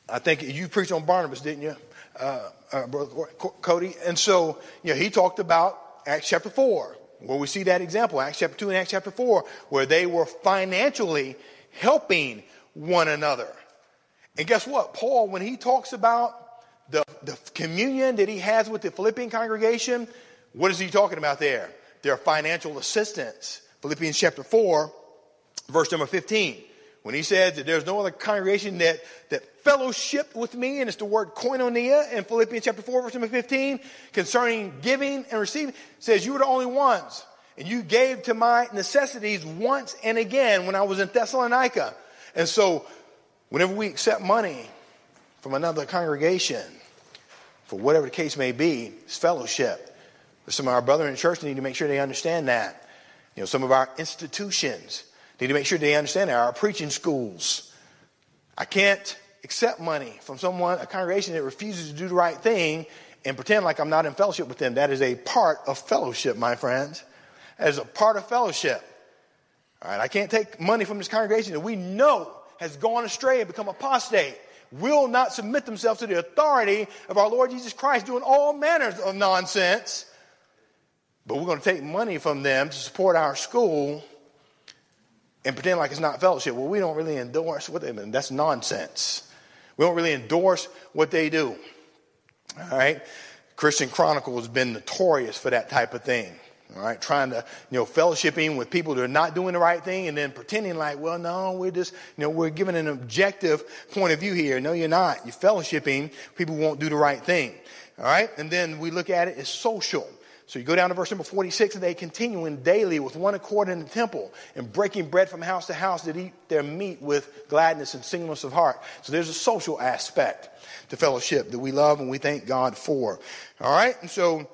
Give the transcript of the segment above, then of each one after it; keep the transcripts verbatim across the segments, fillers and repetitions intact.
I think you preached on Barnabas, didn't you, uh, uh, Brother Cody? And so, you know, he talked about Acts chapter four, where we see that example, Acts chapter two and Acts chapter four, where they were financially helping one another. And guess what? Paul, when he talks about the, the communion that he has with the Philippian congregation, what is he talking about there? Their financial assistance. Philippians chapter four, verse number fifteen. When he says that there's no other congregation that, that fellowship with me, and it's the word koinonia in Philippians chapter four, verse number fifteen, concerning giving and receiving, says you were the only ones. And you gave to my necessities once and again when I was in Thessalonica. And so whenever we accept money from another congregation, for whatever the case may be, it's fellowship. Some of our brothers in the church need to make sure they understand that. You know, some of our institutions need to make sure they understand that. Our preaching schools. I can't accept money from someone, a congregation that refuses to do the right thing and pretend like I'm not in fellowship with them. That is a part of fellowship, my friends. That is a part of fellowship. All right, I can't take money from this congregation that we know has gone astray and become apostate, will not submit themselves to the authority of our Lord Jesus Christ, doing all manners of nonsense. But we're going to take money from them to support our school and pretend like it's not fellowship. Well, we don't really endorse what they do. That's nonsense. We don't really endorse what they do. All right. Christian Chronicle has been notorious for that type of thing. All right. Trying to, you know, fellowshipping with people that are not doing the right thing and then pretending like, well, no, we're just, you know, we're giving an objective point of view here. No, you're not. You're fellowshipping people who won't do the right thing. All right. And then we look at it as social. So you go down to verse number forty-six, and they continuing daily with one accord in the temple and breaking bread from house to house that eat their meat with gladness and singleness of heart. So there's a social aspect to fellowship that we love and we thank God for. All right. And so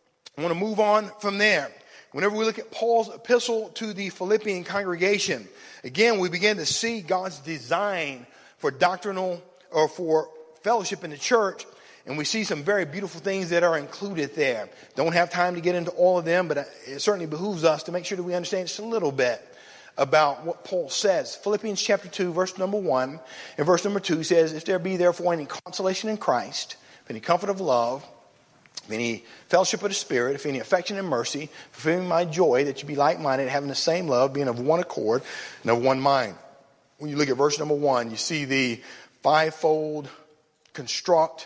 I want to move on from there. Whenever we look at Paul's epistle to the Philippian congregation, again, we begin to see God's design for doctrinal or for fellowship in the church. And we see some very beautiful things that are included there. Don't have time to get into all of them, but it certainly behooves us to make sure that we understand just a little bit about what Paul says. Philippians chapter two, verse number one, and verse number two says, if there be therefore any consolation in Christ, if any comfort of love, if any fellowship of the Spirit, if any affection and mercy, fulfilling my joy, that you be like-minded, having the same love, being of one accord and of one mind. When you look at verse number one, you see the fivefold construct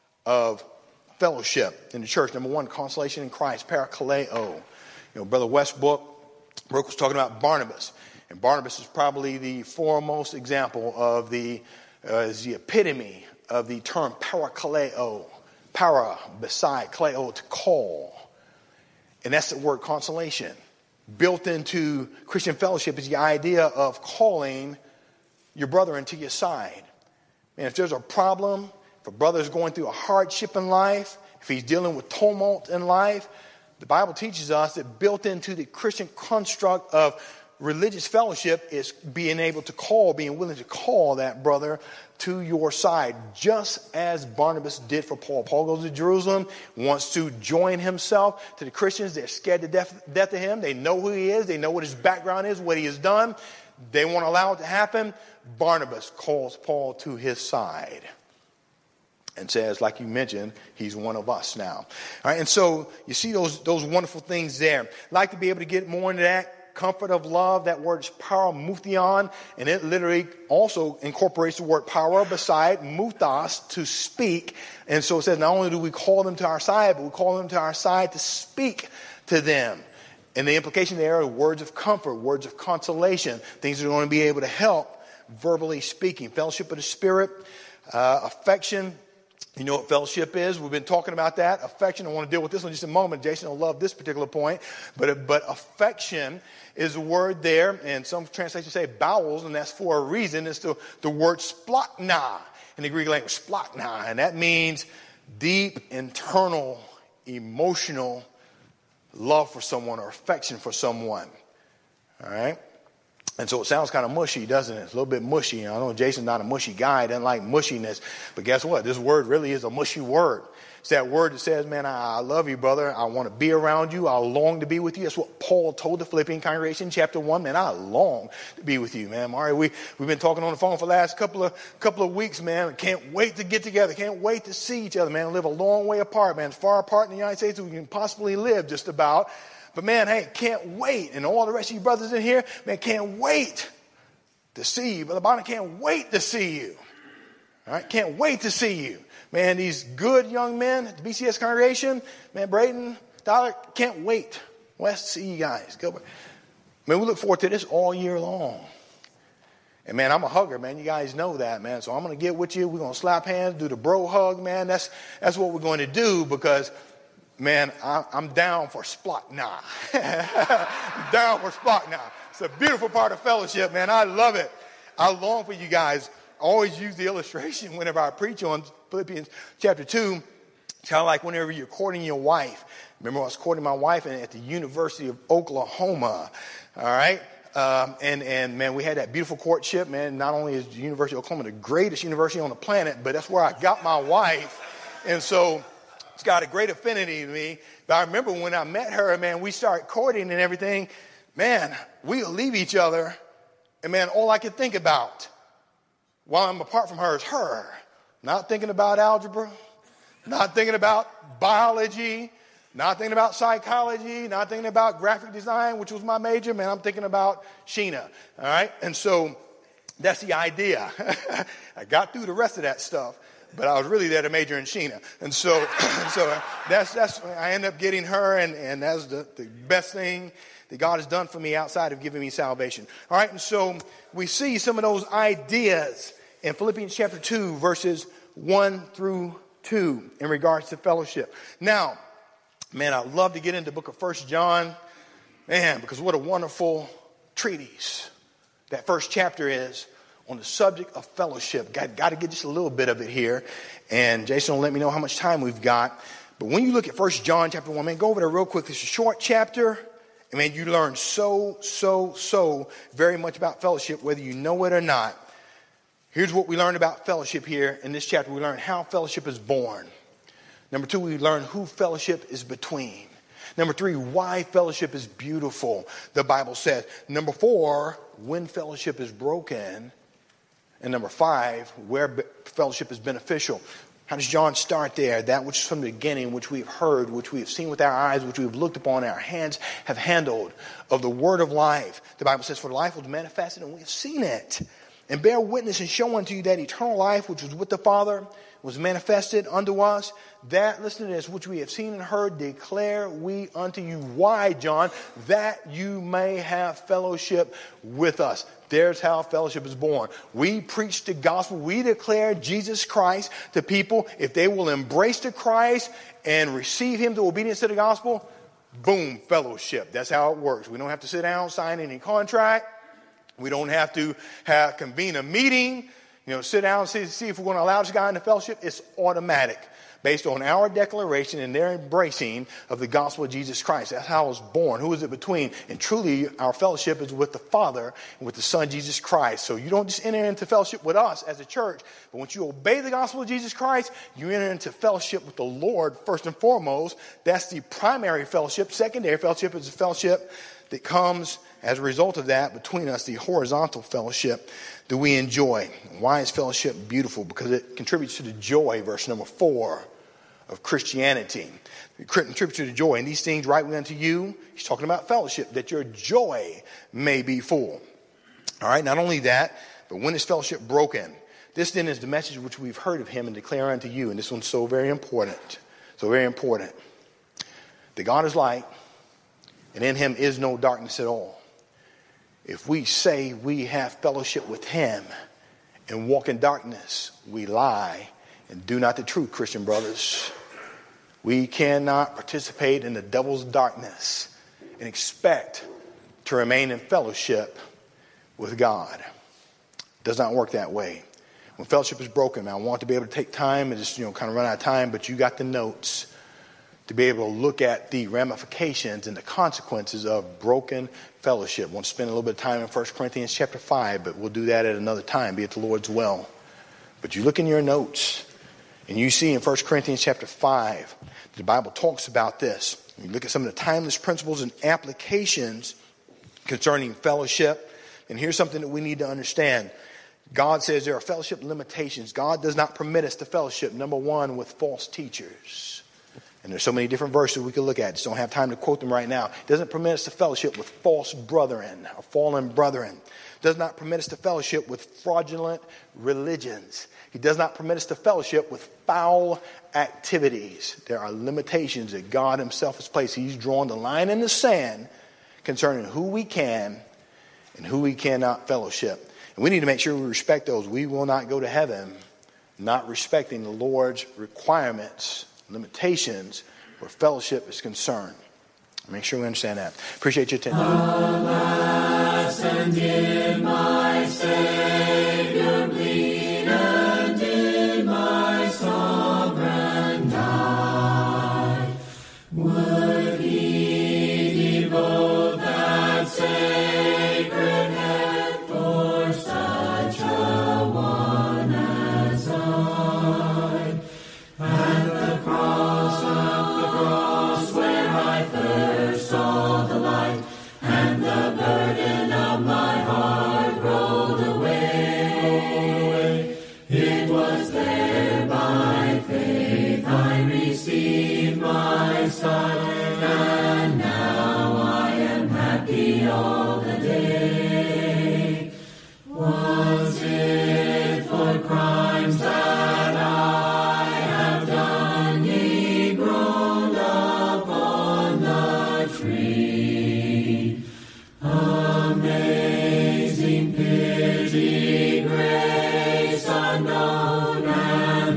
of fellowship in the church. Number one, consolation in Christ, parakaleo. You know, Brother Westbrook Brooke was talking about Barnabas, and Barnabas is probably the foremost example of the uh, is the epitome of the term parakaleo, para beside, kaleo to call, and that's the word consolation. Built into Christian fellowship is the idea of calling your brother into your side. And if there's a problem, if a brother is going through a hardship in life, if he's dealing with tumult in life, the Bible teaches us that built into the Christian construct of religious fellowship is being able to call, being willing to call that brother to your side, just as Barnabas did for Paul. Paul goes to Jerusalem, wants to join himself to the Christians. They're scared to death, death of him. They know who he is. They know what his background is, what he has done. They won't allow it to happen. Barnabas calls Paul to his side and says, like you mentioned, he's one of us now. All right, and so you see those those wonderful things there. I'd like to be able to get more into that. Comfort of love, that word is paramuthion, and it literally also incorporates the word para beside, muthos, to speak. And so it says not only do we call them to our side, but we call them to our side to speak to them. And the implication there are words of comfort, words of consolation, things that are going to be able to help verbally speaking. Fellowship of the Spirit, uh, affection. You know what fellowship is? We've been talking about that. Affection. I want to deal with this one in just a moment. Jason will love this particular point. But, but affection is a word there, and some translations say bowels, and that's for a reason. It's the, the word splachna in the Greek language, splachna, and that means deep, internal, emotional love for someone or affection for someone. All right? And so it sounds kind of mushy, doesn't it? It's a little bit mushy. I know Jason's not a mushy guy. He doesn't like mushiness. But guess what? This word really is a mushy word. It's that word that says, man, I, I love you, brother. I want to be around you. I long to be with you. That's what Paul told the Philippian congregation, chapter one. Man, I long to be with you, man. Mari, we, we've been talking on the phone for the last couple of couple of weeks, man. Can't wait to get together. Can't wait to see each other, man. We live a long way apart, man. As far apart in the United States as we can possibly live, just about. But, man, hey, can't wait. And all the rest of you brothers in here, man, can't wait to see you. Brother Bonner, can't wait to see you. All right, can't wait to see you. Man, these good young men at the B C S congregation, man, Braden, Tyler, can't wait. West, to see you guys. Gilbert. Man, we look forward to this all year long. And, man, I'm a hugger, man. You guys know that, man. So I'm going to get with you. We're going to slap hands, do the bro hug, man. That's that's what we're going to do because, man, I, I'm down for Splot now. Down for Splot now. It's a beautiful part of fellowship, man. I love it. I long for you guys. I always use the illustration whenever I preach on Philippians chapter two. It's kind of like whenever you're courting your wife. Remember I was courting my wife at the University of Oklahoma. All right. Um, and, and, man, we had that beautiful courtship, man. Not only is the University of Oklahoma the greatest university on the planet, but that's where I got my wife. And so it's got a great affinity to me. But I remember when I met her, man, we started courting and everything. Man, we'll leave each other. And, man, all I could think about while I'm apart from her is her. Not thinking about algebra, not thinking about biology, not thinking about psychology, not thinking about graphic design, which was my major. Man, I'm thinking about Sheena. All right. And so that's the idea. I got through the rest of that stuff, but I was really there to major in Sheena. And so, so that's, that's, I ended up getting her, and, and that's the, the best thing that God has done for me outside of giving me salvation. All right. And so we see some of those ideas in Philippians chapter two, verses one through two in regards to fellowship. Now, man, I love to get into the book of First John, man, because what a wonderful treatise that first chapter is on the subject of fellowship. Got, got to get just a little bit of it here. And Jason will let me know how much time we've got. But when you look at First John chapter one, man, go over there real quick. It's a short chapter. And, man, you learn so, so, so very much about fellowship, whether you know it or not. Here's what we learned about fellowship here in this chapter. We learned how fellowship is born. Number two, we learned who fellowship is between. Number three, why fellowship is beautiful, the Bible says. Number four, when fellowship is broken. And number five, where fellowship is beneficial. How does John start there? That which is from the beginning, which we have heard, which we have seen with our eyes, which we have looked upon, our hands have handled, of the word of life. The Bible says, for life was manifested, and we have seen it. And bear witness and show unto you that eternal life which was with the Father was manifested unto us. That, listen to this, which we have seen and heard, declare we unto you. Why, John? That you may have fellowship with us. There's how fellowship is born. We preach the gospel. We declare Jesus Christ to people. If they will embrace the Christ and receive him to obedience to the gospel, boom, fellowship. That's how it works. We don't have to sit down, sign any contract. We don't have to have, convene a meeting, you know, sit down and see, see if we're going to allow this guy into fellowship. It's automatic based on our declaration and their embracing of the gospel of Jesus Christ. That's how it was born. Who is it between? And truly, our fellowship is with the Father and with the Son, Jesus Christ. So you don't just enter into fellowship with us as a church, but once you obey the gospel of Jesus Christ, you enter into fellowship with the Lord first and foremost. That's the primary fellowship. Secondary fellowship is a fellowship that comes as a result of that between us, the horizontal fellowship that we enjoy. Why is fellowship beautiful? Because it contributes to the joy, verse number four, of Christianity. It contributes to the joy. And these things write we unto you. He's talking about fellowship, that your joy may be full. All right, not only that, but when is fellowship broken? This then is the message which we've heard of him and declare unto you. And this one's so very important. So very important. That God is light, and in him is no darkness at all. If we say we have fellowship with him and walk in darkness, we lie and do not the truth, Christian brothers. We cannot participate in the devil's darkness and expect to remain in fellowship with God. It does not work that way. When fellowship is broken, I want to be able to take time and just, you know, kind of run out of time, but you got the notes to be able to look at the ramifications and the consequences of broken fellowship. I want to spend a little bit of time in First Corinthians chapter five, but we'll do that at another time, be it the Lord's will. But you look in your notes, and you see in First Corinthians chapter five, the Bible talks about this. You look at some of the timeless principles and applications concerning fellowship. And here's something that we need to understand. God says there are fellowship limitations. God does not permit us to fellowship, number one, with false teachers. And there's so many different verses we could look at. Just don't have time to quote them right now. It doesn't permit us to fellowship with false brethren or fallen brethren. It does not permit us to fellowship with fraudulent religions. He does not permit us to fellowship with foul activities. There are limitations that God himself has placed. He's drawn the line in the sand concerning who we can and who we cannot fellowship. And we need to make sure we respect those. We will not go to heaven not respecting the Lord's requirements, limitations where fellowship is concerned. Make sure we understand that. Appreciate your attention. Alas, and did my Savior bleed, and did my sovereign die? Would he devote that sacred head for such a one as I? At the cross, at the cross, where I first saw the light, and the burden of my heart rolled away. It was there by faith I received my sight, and now I am happy all the day. Was it for crimes that I have done, he groaned upon the tree? Amazing pity, grace unknown and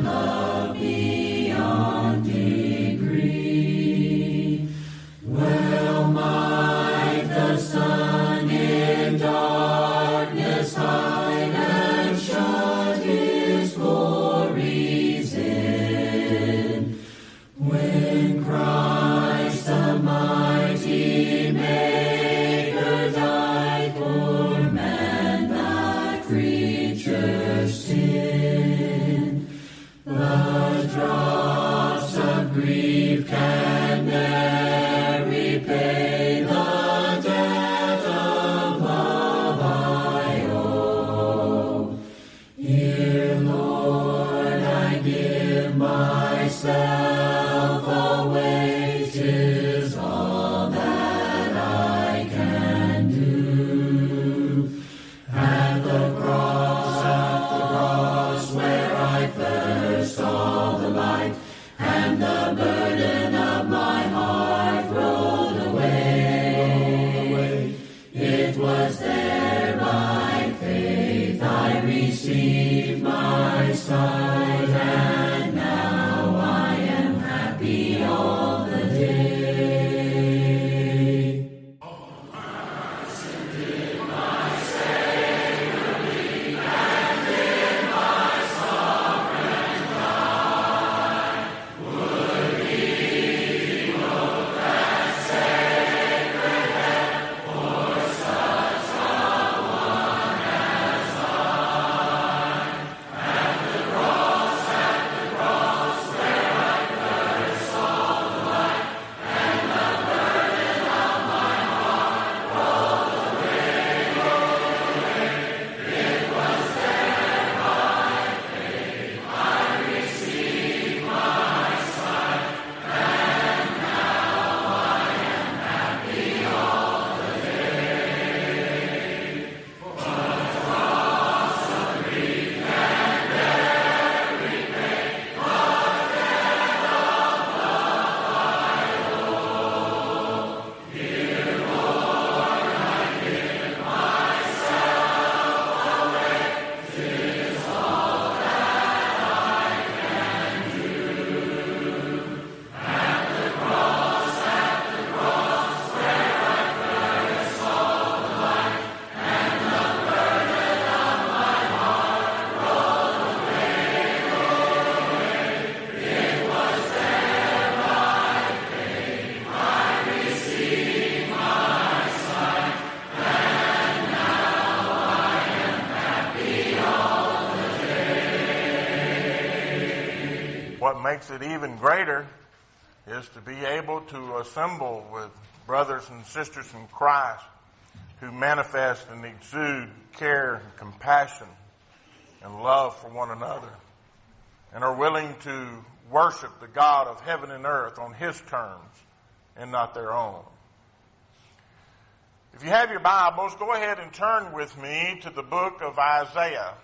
what makes it even greater is to be able to assemble with brothers and sisters in Christ who manifest and exude care and compassion and love for one another and are willing to worship the God of heaven and earth on His terms and not their own. If you have your Bibles, go ahead and turn with me to the book of Isaiah,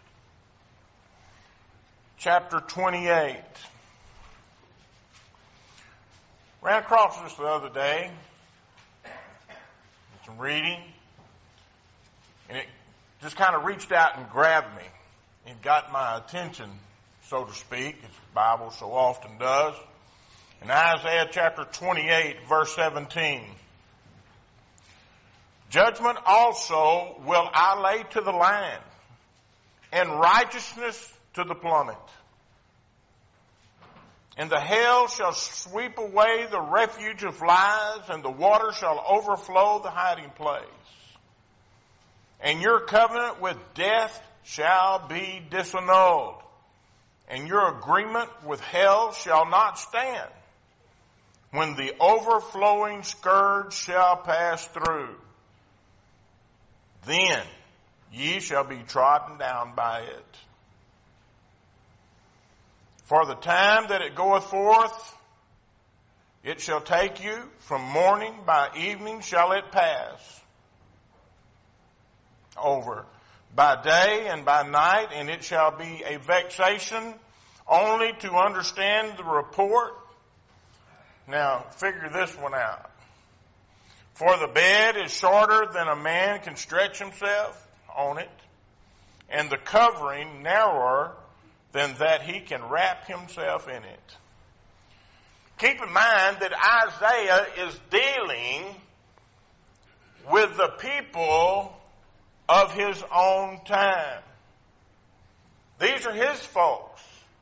chapter twenty-eight. Ran across this the other day, some reading, and it just kind of reached out and grabbed me. It got my attention, so to speak, as the Bible so often does. In Isaiah chapter twenty-eight, verse seventeen, judgment also will I lay to the land, and righteousness to the plummet. And the hail shall sweep away the refuge of lies, and the water shall overflow the hiding place. And your covenant with death shall be disannulled, and your agreement with hell shall not stand, when the overflowing scourge shall pass through. Then ye shall be trodden down by it. For the time that it goeth forth, it shall take you, from morning by evening shall it pass over, by day and by night, and it shall be a vexation only to understand the report. Now, figure this one out. For the bed is shorter than a man can stretch himself on it, and the covering narrower than that he can wrap himself in it. Keep in mind that Isaiah is dealing with the people of his own time. These are his folks.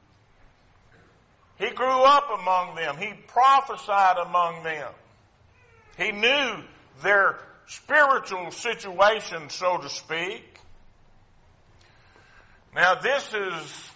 He grew up among them. He prophesied among them. He knew their spiritual situation, so to speak. Now, this is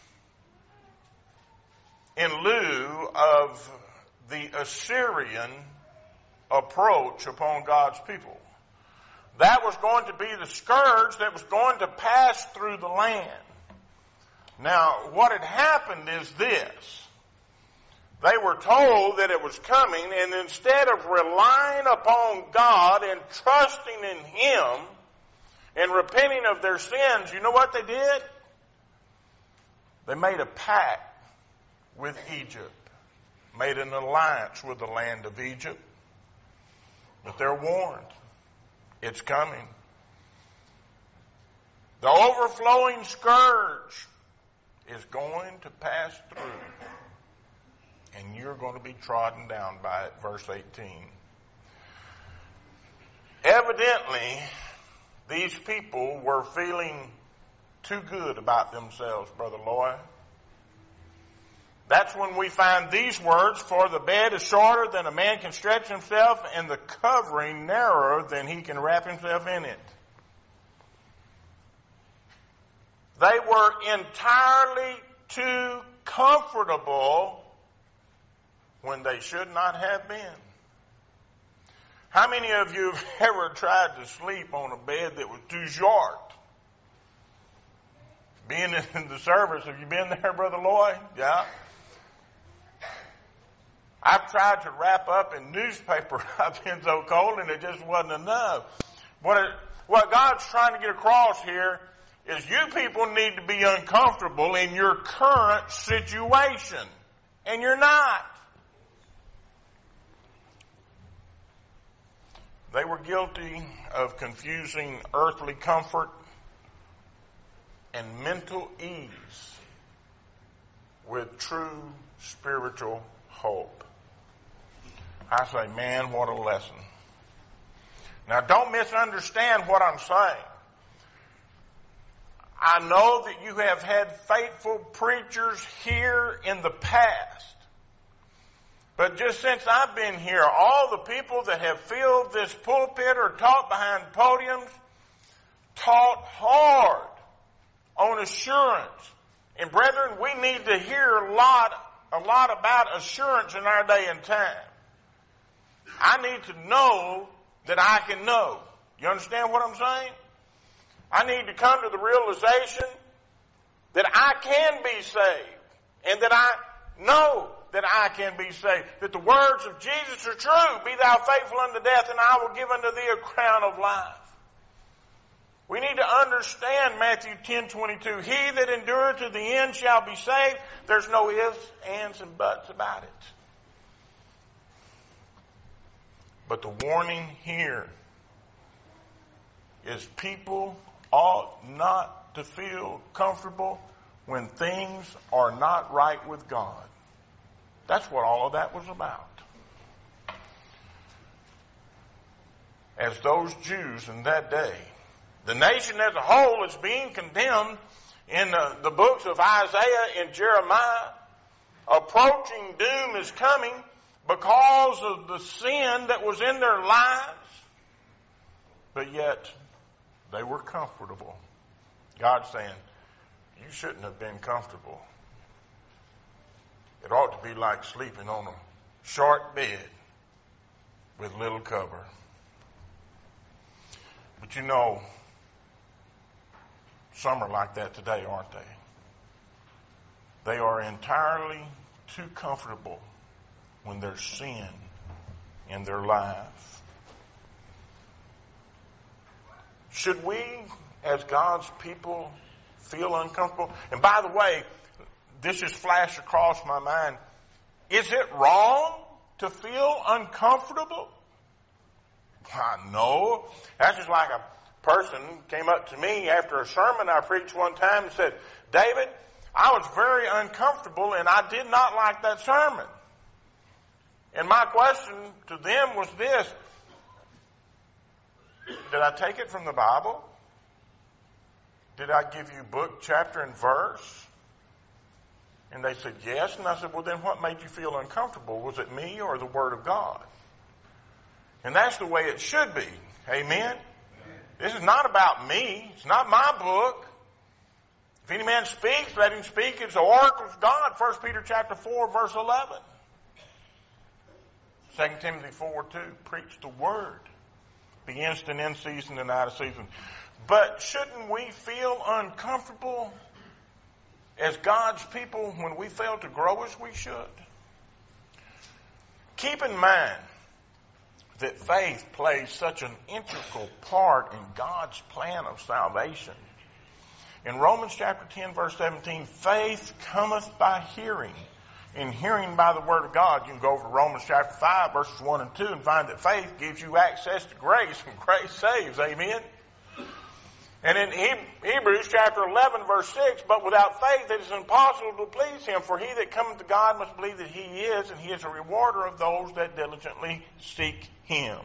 in lieu of the Assyrian approach upon God's people. That was going to be the scourge that was going to pass through the land. Now, what had happened is this. They were told that it was coming, and instead of relying upon God and trusting in Him and repenting of their sins, you know what they did? They made a pact with Egypt, made an alliance with the land of Egypt. But they're warned. It's coming. The overflowing scourge is going to pass through, and you're going to be trodden down by it. Verse eighteen. Evidently, these people were feeling too good about themselves, Brother Loy. That's when we find these words, for the bed is shorter than a man can stretch himself, and the covering narrower than he can wrap himself in it. They were entirely too comfortable when they should not have been. How many of you have ever tried to sleep on a bed that was too short? Being in the service, have you been there, Brother Lloyd? Yeah. I've tried to wrap up in newspaper. I've been so cold and it just wasn't enough. What, it, what God's trying to get across here is you people need to be uncomfortable in your current situation. And you're not. They were guilty of confusing earthly comfort and mental ease with true spiritual hope. I say, man, what a lesson. Now, don't misunderstand what I'm saying. I know that you have had faithful preachers here in the past. But just since I've been here, all the people that have filled this pulpit or taught behind podiums taught hard on assurance. And brethren, we need to hear a lot a lot about assurance in our day and time. I need to know that I can know. You understand what I'm saying? I need to come to the realization that I can be saved and that I know that I can be saved. That the words of Jesus are true. Be thou faithful unto death and I will give unto thee a crown of life. We need to understand Matthew ten twenty-two. He that endureth to the end shall be saved. There's no ifs, ands, and buts about it. But the warning here is people ought not to feel comfortable when things are not right with God. That's what all of that was about. As those Jews in that day, the nation as a whole is being condemned in the, the books of Isaiah and Jeremiah. Approaching doom is coming because of the sin that was in their lives. But yet, they were comfortable. God's saying, you shouldn't have been comfortable. It ought to be like sleeping on a short bed with little cover. But you know, some are like that today, aren't they? They are entirely too comfortable when there's sin in their life. Should we, as God's people, feel uncomfortable? And by the way, this just flashed across my mind. Is it wrong to feel uncomfortable? Why, no. That's just like a person came up to me after a sermon I preached one time and said, David, I was very uncomfortable and I did not like that sermon. And my question to them was this: did I take it from the Bible? Did I give you book, chapter, and verse? And they said, yes. And I said, well, then what made you feel uncomfortable? Was it me or the Word of God? And that's the way it should be. Amen? This is not about me. It's not my book. If any man speaks, let him speak. It's the oracle of God. First Peter chapter four, verse eleven. Second Timothy four two, preach the word. Be instant in season and out of season. But shouldn't we feel uncomfortable as God's people when we fail to grow as we should? Keep in mind that faith plays such an integral part in God's plan of salvation. In Romans chapter ten, verse seventeen, faith cometh by hearing, and hearing by the word of God. You can go over to Romans chapter five, verses one and two, and find that faith gives you access to grace, and grace saves. Amen? And in Hebrews chapter eleven, verse six, but without faith it is impossible to please him, for he that cometh to God must believe that he is, and he is a rewarder of those that diligently seek him.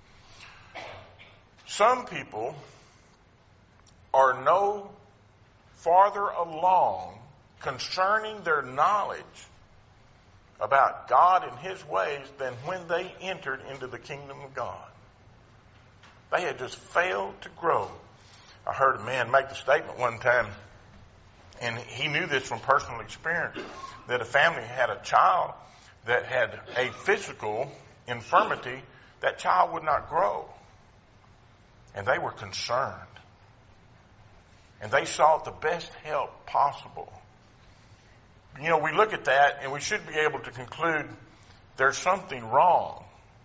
Some people are no farther along concerning their knowledge about God and his ways than when they entered into the kingdom of God. They had just failed to grow. I heard a man make the statement one time, and he knew this from personal experience, that a family had a child that had a physical infirmity. That child would not grow. And they were concerned. And they sought the best help possible. You know, we look at that and we should be able to conclude there's something wrong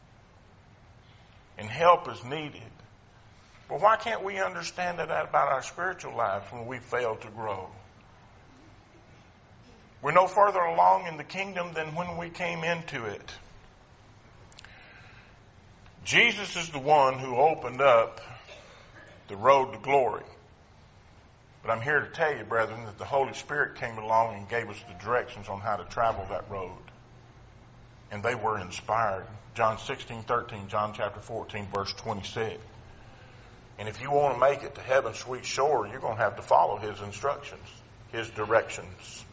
and help is needed. But why can't we understand that about our spiritual lives when we fail to grow? We're no further along in the kingdom than when we came into it. Jesus is the one who opened up the road to glory. But I'm here to tell you, brethren, that the Holy Spirit came along and gave us the directions on how to travel that road. And they were inspired. John sixteen thirteen, John chapter fourteen, verse twenty-six. And if you want to make it to heaven's sweet shore, you're going to have to follow his instructions, his directions.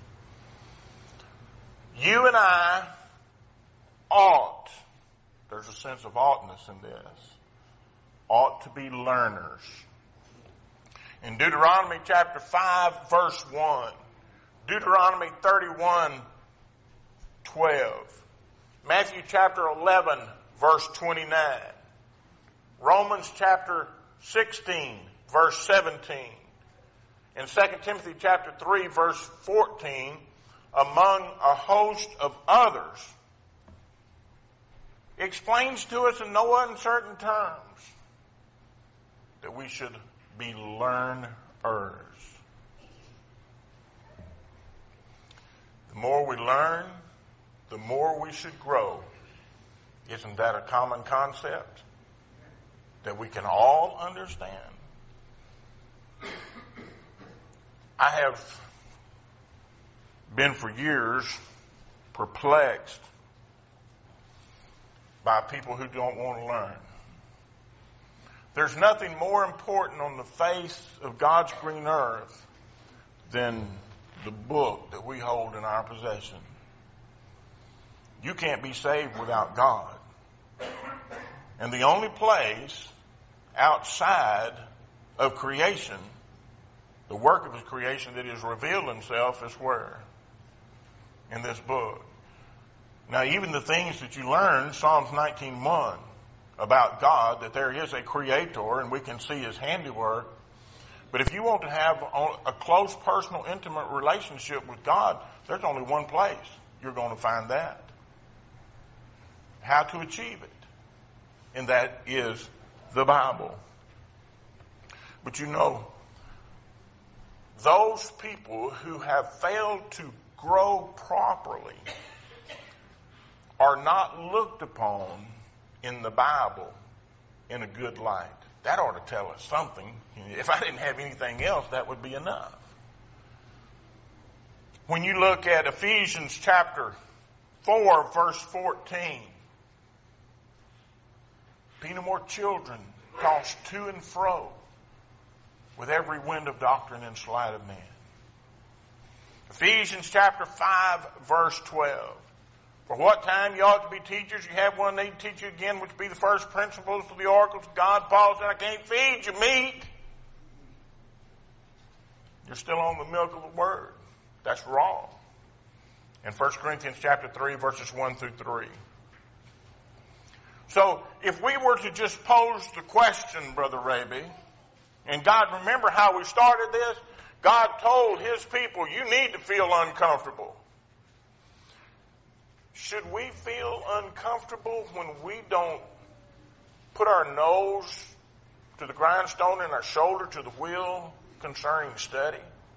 You and I ought, there's a sense of oughtness in this, ought to be learners. In Deuteronomy chapter five, verse one, Deuteronomy thirty-one, twelve. Matthew chapter eleven, verse twenty-nine. Romans chapter sixteen, verse seventeen. In Second Timothy chapter three, verse fourteen, among a host of others, explains to us in no uncertain terms that we should be learners. The more we learn, the more we should grow. Isn't that a common concept that we can all understand? I have been for years perplexed by people who don't want to learn. There's nothing more important on the face of God's green earth than the book that we hold in our possession. You can't be saved without God. And the only place outside of creation, the work of his creation that is revealed himself, is where? In this book. Now, even the things that you learn, Psalms nineteen one, about God, that there is a creator and we can see his handiwork. But if you want to have a close, personal, intimate relationship with God, there's only one place you're going to find that. How to achieve it. And that is the Bible. But you know, those people who have failed to grow properly are not looked upon in the Bible in a good light. That ought to tell us something. If I didn't have anything else, that would be enough. When you look at Ephesians chapter four, verse fourteen, be no more children, tossed to and fro with every wind of doctrine and sleight of men. Ephesians chapter five, verse twelve. For what time you ought to be teachers, you have one need to teach you again, which be the first principles of the oracles of God. Paul said, I can't feed you meat. You're still on the milk of the word. That's wrong. In First Corinthians chapter three, verses one through three. So, if we were to just pose the question, Brother Raby, and God, remember how we started this? God told his people, you need to feel uncomfortable. Should we feel uncomfortable when we don't put our nose to the grindstone and our shoulder to the wheel concerning study?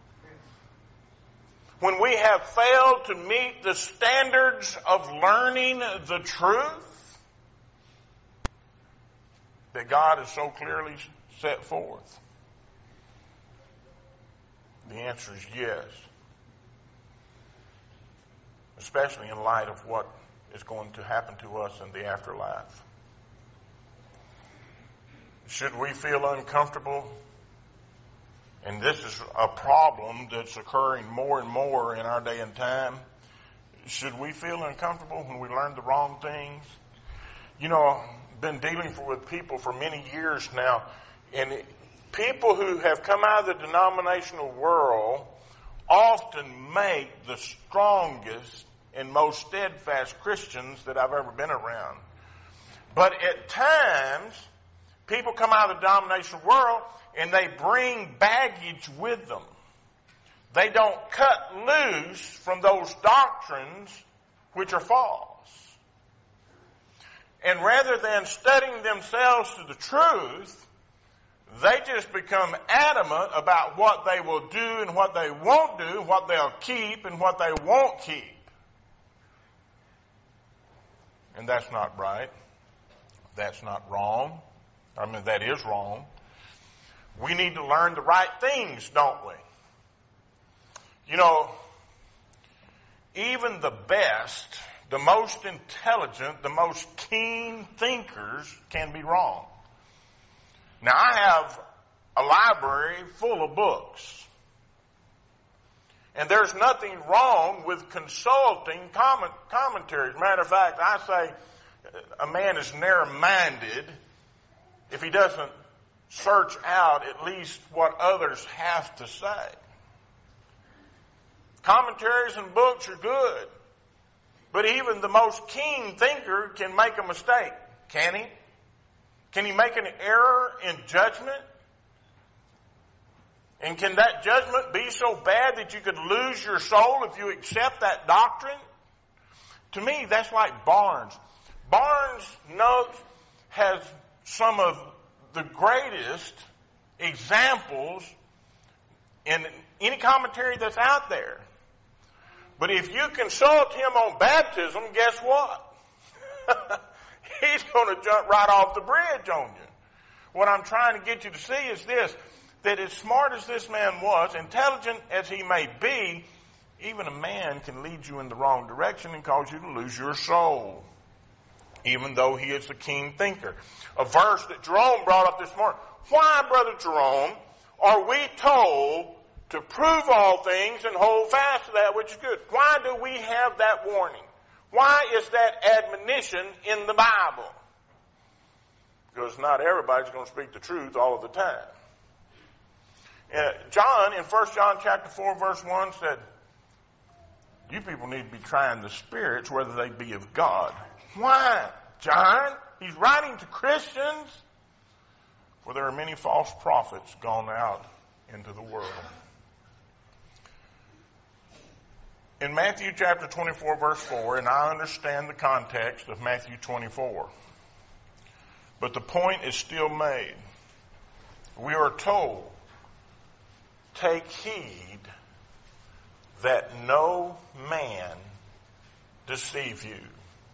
When we have failed to meet the standards of learning the truth that God has so clearly set forth? The answer is yes. Especially in light of what is going to happen to us in the afterlife. Should we feel uncomfortable? And this is a problem that's occurring more and more in our day and time. Should we feel uncomfortable when we learn the wrong things? You know, I've been dealing with people for many years now, and people who have come out of the denominational world often make the strongest and most steadfast Christians that I've ever been around. But at times, people come out of the denominational world and they bring baggage with them. They don't cut loose from those doctrines which are false. And rather than studying themselves to the truth, they just become adamant about what they will do and what they won't do, what they'll keep and what they won't keep. And that's not right. That's not wrong. I mean, that is wrong. We need to learn the right things, don't we? You know, even the best, the most intelligent, the most keen thinkers can be wrong. Now, I have a library full of books. And there's nothing wrong with consulting comment, commentaries. Matter of fact, I say a man is narrow-minded if he doesn't search out at least what others have to say. Commentaries and books are good. But even the most keen thinker can make a mistake, can he? Can he make an error in judgment? And can that judgment be so bad that you could lose your soul if you accept that doctrine? To me, that's like Barnes. Barnes notes has some of the greatest examples in any commentary that's out there. But if you consult him on baptism, guess what? He's going to jump right off the bridge on you. What I'm trying to get you to see is this, that as smart as this man was, intelligent as he may be, even a man can lead you in the wrong direction and cause you to lose your soul, even though he is a keen thinker. A verse that Jerome brought up this morning. Why, Brother Jerome, are we told to prove all things and hold fast to that which is good? Why do we have that warning? Why is that admonition in the Bible? Because not everybody's going to speak the truth all of the time. Uh, John, in First John chapter four, verse one, said, you people need to be trying the spirits, whether they be of God. Why, John? He's writing to Christians. For there are many false prophets gone out into the world. In Matthew chapter twenty-four, verse four, and I understand the context of Matthew twenty-four, but the point is still made. We are told, take heed that no man deceive you.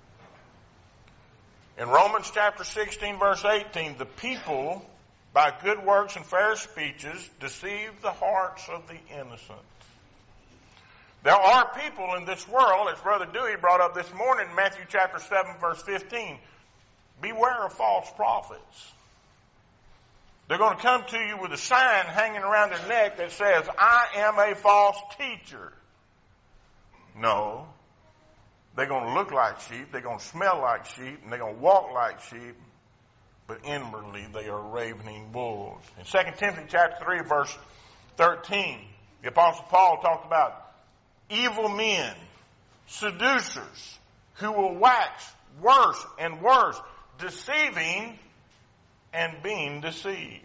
In Romans chapter sixteen, verse eighteen, the people, by good works and fair speeches, deceive the hearts of the innocent. There are people in this world, as Brother Dewey brought up this morning in Matthew chapter seven, verse fifteen, beware of false prophets. They're going to come to you with a sign hanging around their neck that says, I am a false teacher. No. They're going to look like sheep, they're going to smell like sheep, and they're going to walk like sheep, but inwardly they are ravening wolves. In Second Timothy chapter three, verse thirteen, the Apostle Paul talked about evil men, seducers, who will wax worse and worse, deceiving and being deceived.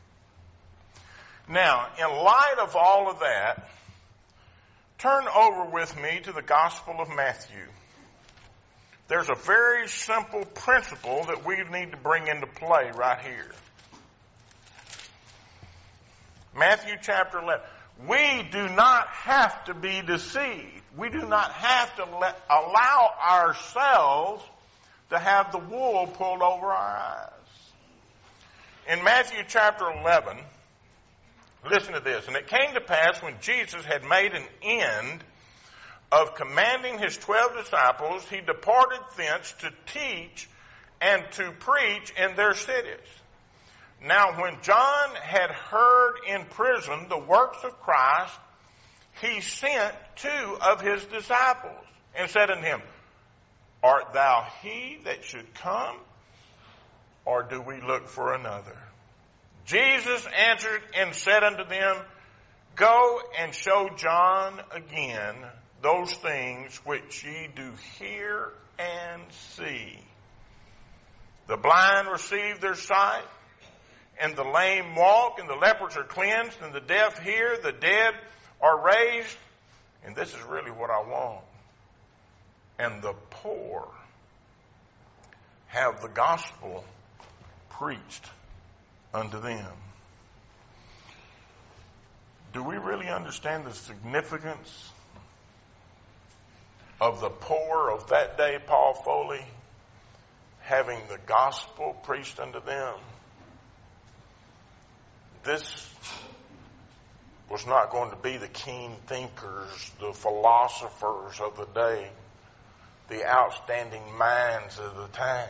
Now, in light of all of that, turn over with me to the Gospel of Matthew. There's a very simple principle that we need to bring into play right here. Matthew chapter eleven. We do not have to be deceived. We do not have to let, allow ourselves to have the wool pulled over our eyes. In Matthew chapter eleven, listen to this. And it came to pass when Jesus had made an end of commanding his twelve disciples, he departed thence to teach and to preach in their cities. Now when John had heard in prison the works of Christ, he sent two of his disciples and said unto him, art thou he that should come, or do we look for another? Jesus answered and said unto them, go and show John again those things which ye do hear and see. The blind receive their sight, and the lame walk, and the lepers are cleansed, and the deaf hear, the dead are raised, and this is really what I want, and the poor have the gospel preached unto them. Do we really understand the significance of the poor of that day, Paul Foley, having the gospel preached unto them? This was not going to be the keen thinkers, the philosophers of the day, the outstanding minds of the times.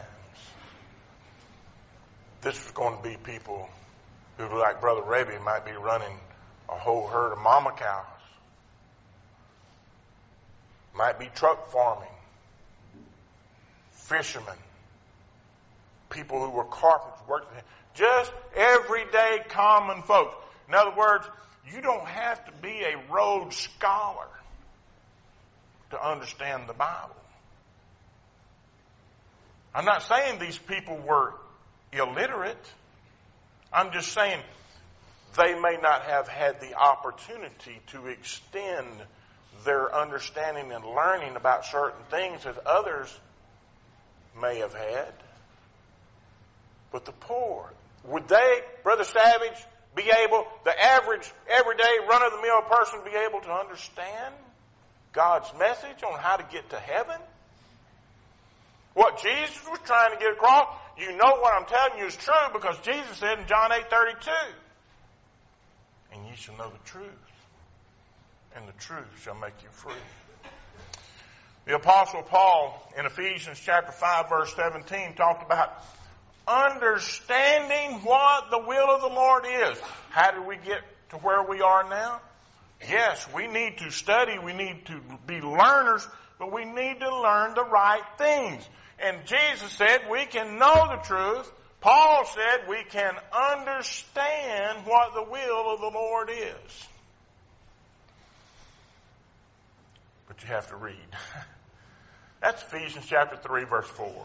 This was going to be people who, like Brother Rebbe, might be running a whole herd of mama cows. Might be truck farming, fishermen, people who were carpenters, working, just everyday common folks. In other words, you don't have to be a Rhodes Scholar to understand the Bible. I'm not saying these people were illiterate. I'm just saying they may not have had the opportunity to extend their understanding and learning about certain things that others may have had. But the poor, would they, Brother Savage, be able, the average, everyday, run-of-the-mill person be able to understand God's message on how to get to heaven? What Jesus was trying to get across, you know what I'm telling you is true because Jesus said in John eight thirty-two, and ye shall know the truth, and the truth shall make you free. The Apostle Paul in Ephesians chapter five verse seventeen talked about understanding what the will of the Lord is. How did we get to where we are now? Yes, we need to study, we need to be learners, but we need to learn the right things. And Jesus said we can know the truth. Paul said we can understand what the will of the Lord is. But you have to read. That's Ephesians chapter three verse four.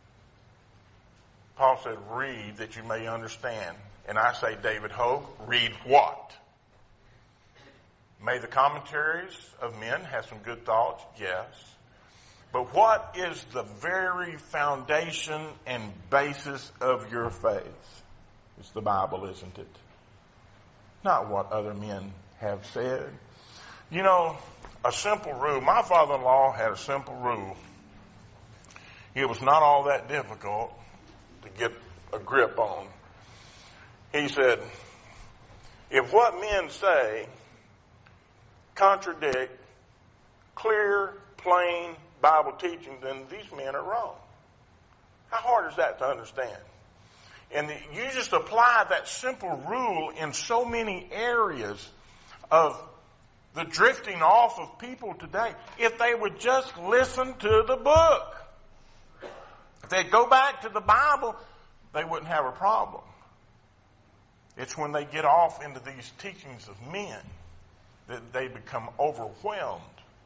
Paul said, read that you may understand. And I say, David Hogue, read what? May the commentaries of men have some good thoughts, yes. But what is the very foundation and basis of your faith? It's the Bible, isn't it? Not what other men have said. You know, a simple rule. My father-in-law had a simple rule. It was not all that difficult to get a grip on. He said, if what men say contradict clear, plain Bible teaching, then these men are wrong. How hard is that to understand? And the, you just apply that simple rule in so many areas of the drifting off of people today. If they would just listen to the book, if they'd go back to the Bible, they wouldn't have a problem. It's when they get off into these teachings of men that they become overwhelmed.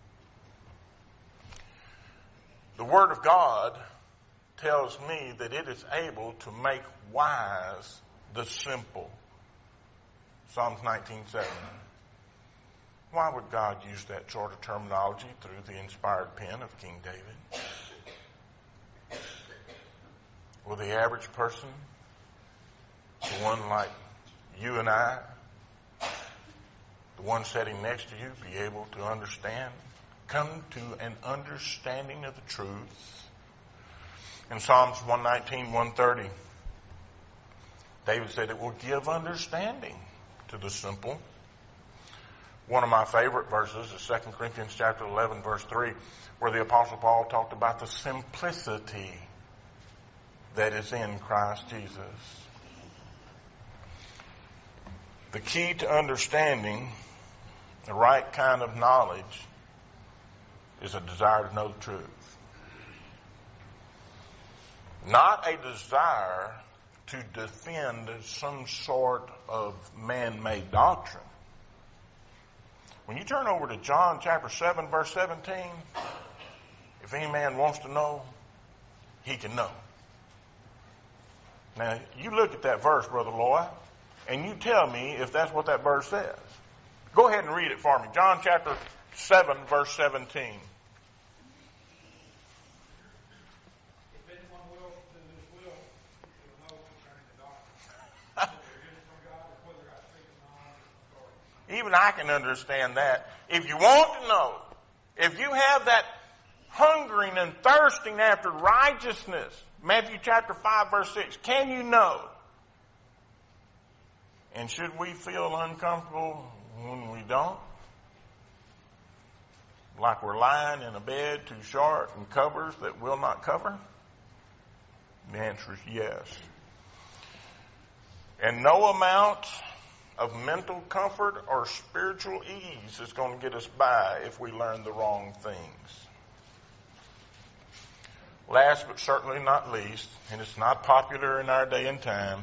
The Word of God tells me that it is able to make wise the simple. Psalms nineteen seven. Why would God use that sort of terminology through the inspired pen of King David? Will the average person, the one like you and I, the one sitting next to you, be able to understand, come to an understanding of the truth? In Psalms one nineteen, one thirty, David said it will give understanding to the simple. One of my favorite verses is Second Corinthians chapter eleven, verse three, where the Apostle Paul talked about the simplicity that is in Christ Jesus. The key to understanding the right kind of knowledge is a desire to know the truth. Not a desire to defend some sort of man-made doctrine. When you turn over to John chapter seven, verse seventeen, if any man wants to know, he can know. Now, you look at that verse, Brother Loy, and you tell me if that's what that verse says. Go ahead and read it for me. John chapter seven, verse seventeen. If anyone will do his will, he will know concerning the doctrine, whether it is from God or whether I speak in my own authority. Even I can understand that. If you want to know, if you have that hungering and thirsting after righteousness, Matthew chapter five, verse six, can you know? And should we feel uncomfortable when we don't? Like we're lying in a bed too short and covers that will not cover? The answer is yes. And no amount of mental comfort or spiritual ease is going to get us by if we learn the wrong things. Last but certainly not least, and it's not popular in our day and time,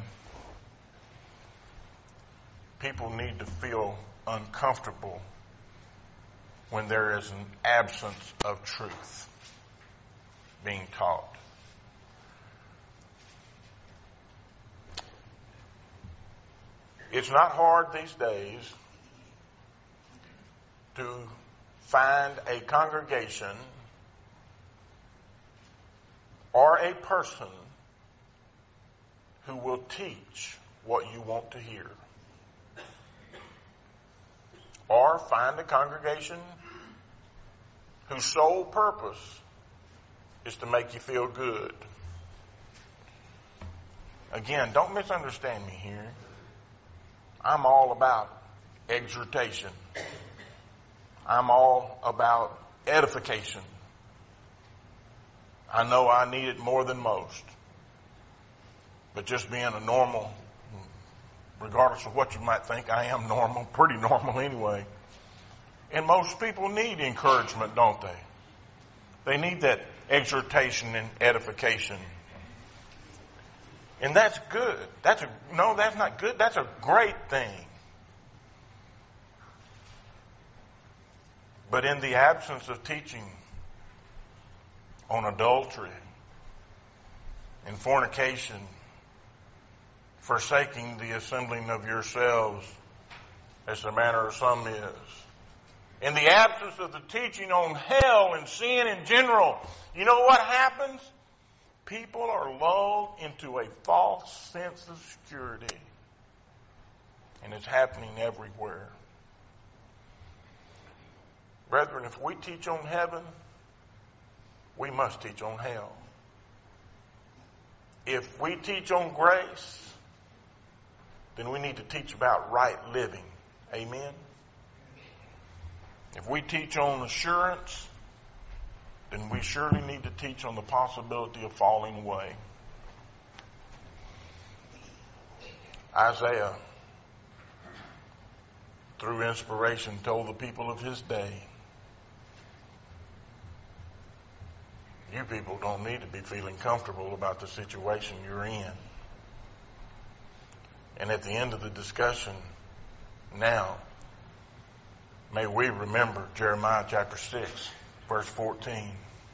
people need to feel uncomfortable when there is an absence of truth being taught. It's not hard these days to find a congregation or a person who will teach what you want to hear. Or find a congregation whose sole purpose is to make you feel good. Again, don't misunderstand me here. I'm all about exhortation. I'm all about edification. I know I need it more than most. But just being a normal, regardless of what you might think, I am normal, pretty normal anyway. And most people need encouragement, don't they? They need that exhortation and edification. And that's good. That's a, no, that's not good. That's a great thing. But in the absence of teaching on adultery and fornication, forsaking the assembling of yourselves, as the manner of some is, in the absence of the teaching on hell and sin in general, you know what happens? People are lulled into a false sense of security. And it's happening everywhere. Brethren, if we teach on heaven, we must teach on hell. If we teach on grace, then we need to teach about right living. Amen? If we teach on assurance, then we surely need to teach on the possibility of falling away. Isaiah, through inspiration, told the people of his day, you people don't need to be feeling comfortable about the situation you're in. And at the end of the discussion, now, may we remember Jeremiah chapter six, verse fourteen.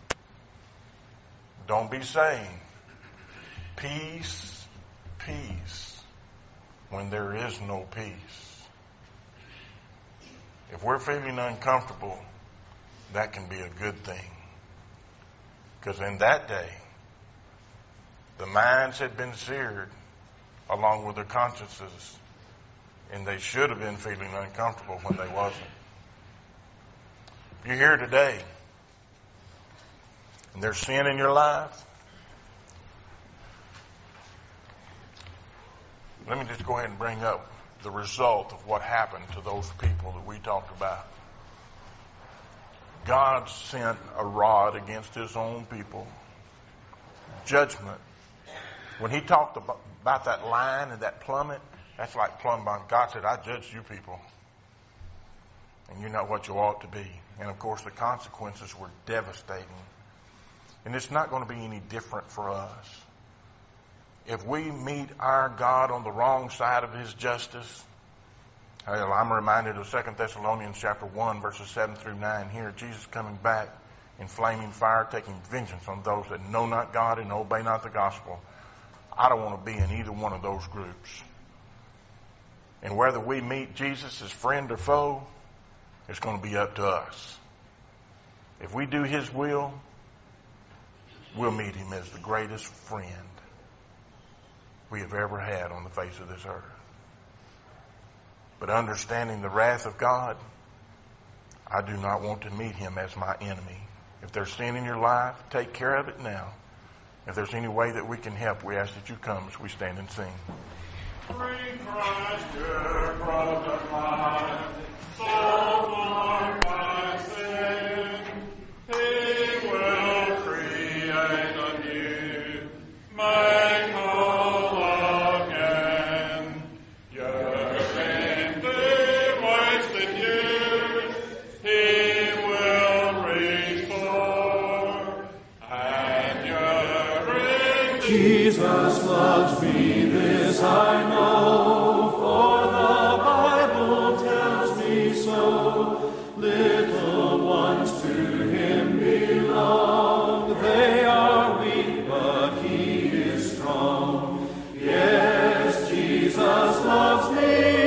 Don't be saying, peace, peace, when there is no peace. If we're feeling uncomfortable, that can be a good thing. Because in that day, the minds had been seared along with their consciences, and they should have been feeling uncomfortable when they wasn't. If you're here today and there's sin in your life, let me just go ahead and bring up the result of what happened to those people that we talked about. God sent a rod against his own people. Judgment. When he talked about, about that line and that plummet, that's like plumb bond. God said, I judged you people. And you're not what you ought to be. And of course the consequences were devastating. And it's not going to be any different for us. If we meet our God on the wrong side of his justice, I'm reminded of Second Thessalonians chapter one, verses seven through nine. Here, Jesus coming back in flaming fire, taking vengeance on those that know not God and obey not the gospel. I don't want to be in either one of those groups. And whether we meet Jesus as friend or foe, it's going to be up to us. If we do his will, we'll meet him as the greatest friend we have ever had on the face of this earth. But understanding the wrath of God, I do not want to meet him as my enemy. If there's sin in your life, take care of it now. If there's any way that we can help, we ask that you come as we stand and sing. Bring Christ your cross of life, so far my sin. He will create anew, make whole again. Your sin wasted youth, he will restore, and your Jesus loves me, this I know, for the Bible tells me so. Little ones to him belong, they are weak, but he is strong. Yes, Jesus loves me.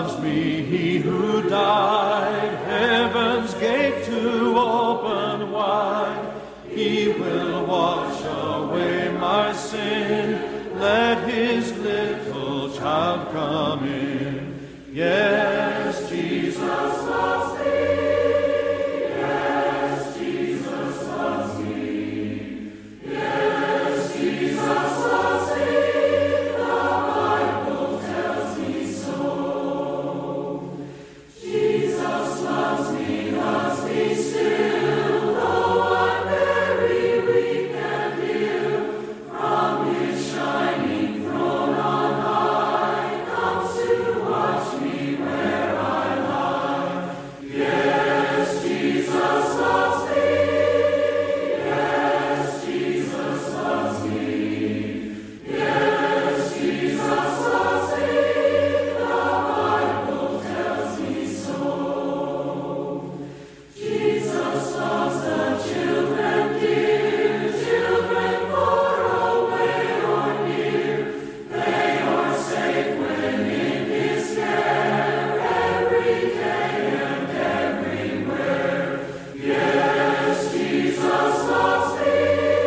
loves me, he who died, heaven's gate to open wide. He will wash away my sin, let his little child come in. Yes, Jesus loves me. Yes, Jesus loves me. Yes, Jesus loves me. The Bible tells me so. Jesus loves me, loves me still, though I'm very weak and ill. From his shining throne on high comes to watch me where I lie. Yes, Jesus loves me. Yes, Jesus loves me. Yes, Jesus loves me. The Bible tells me so. Jesus loves the children dear, children far away or near. They are safe when in his care, every day and everywhere. Yes, Jesus loves me.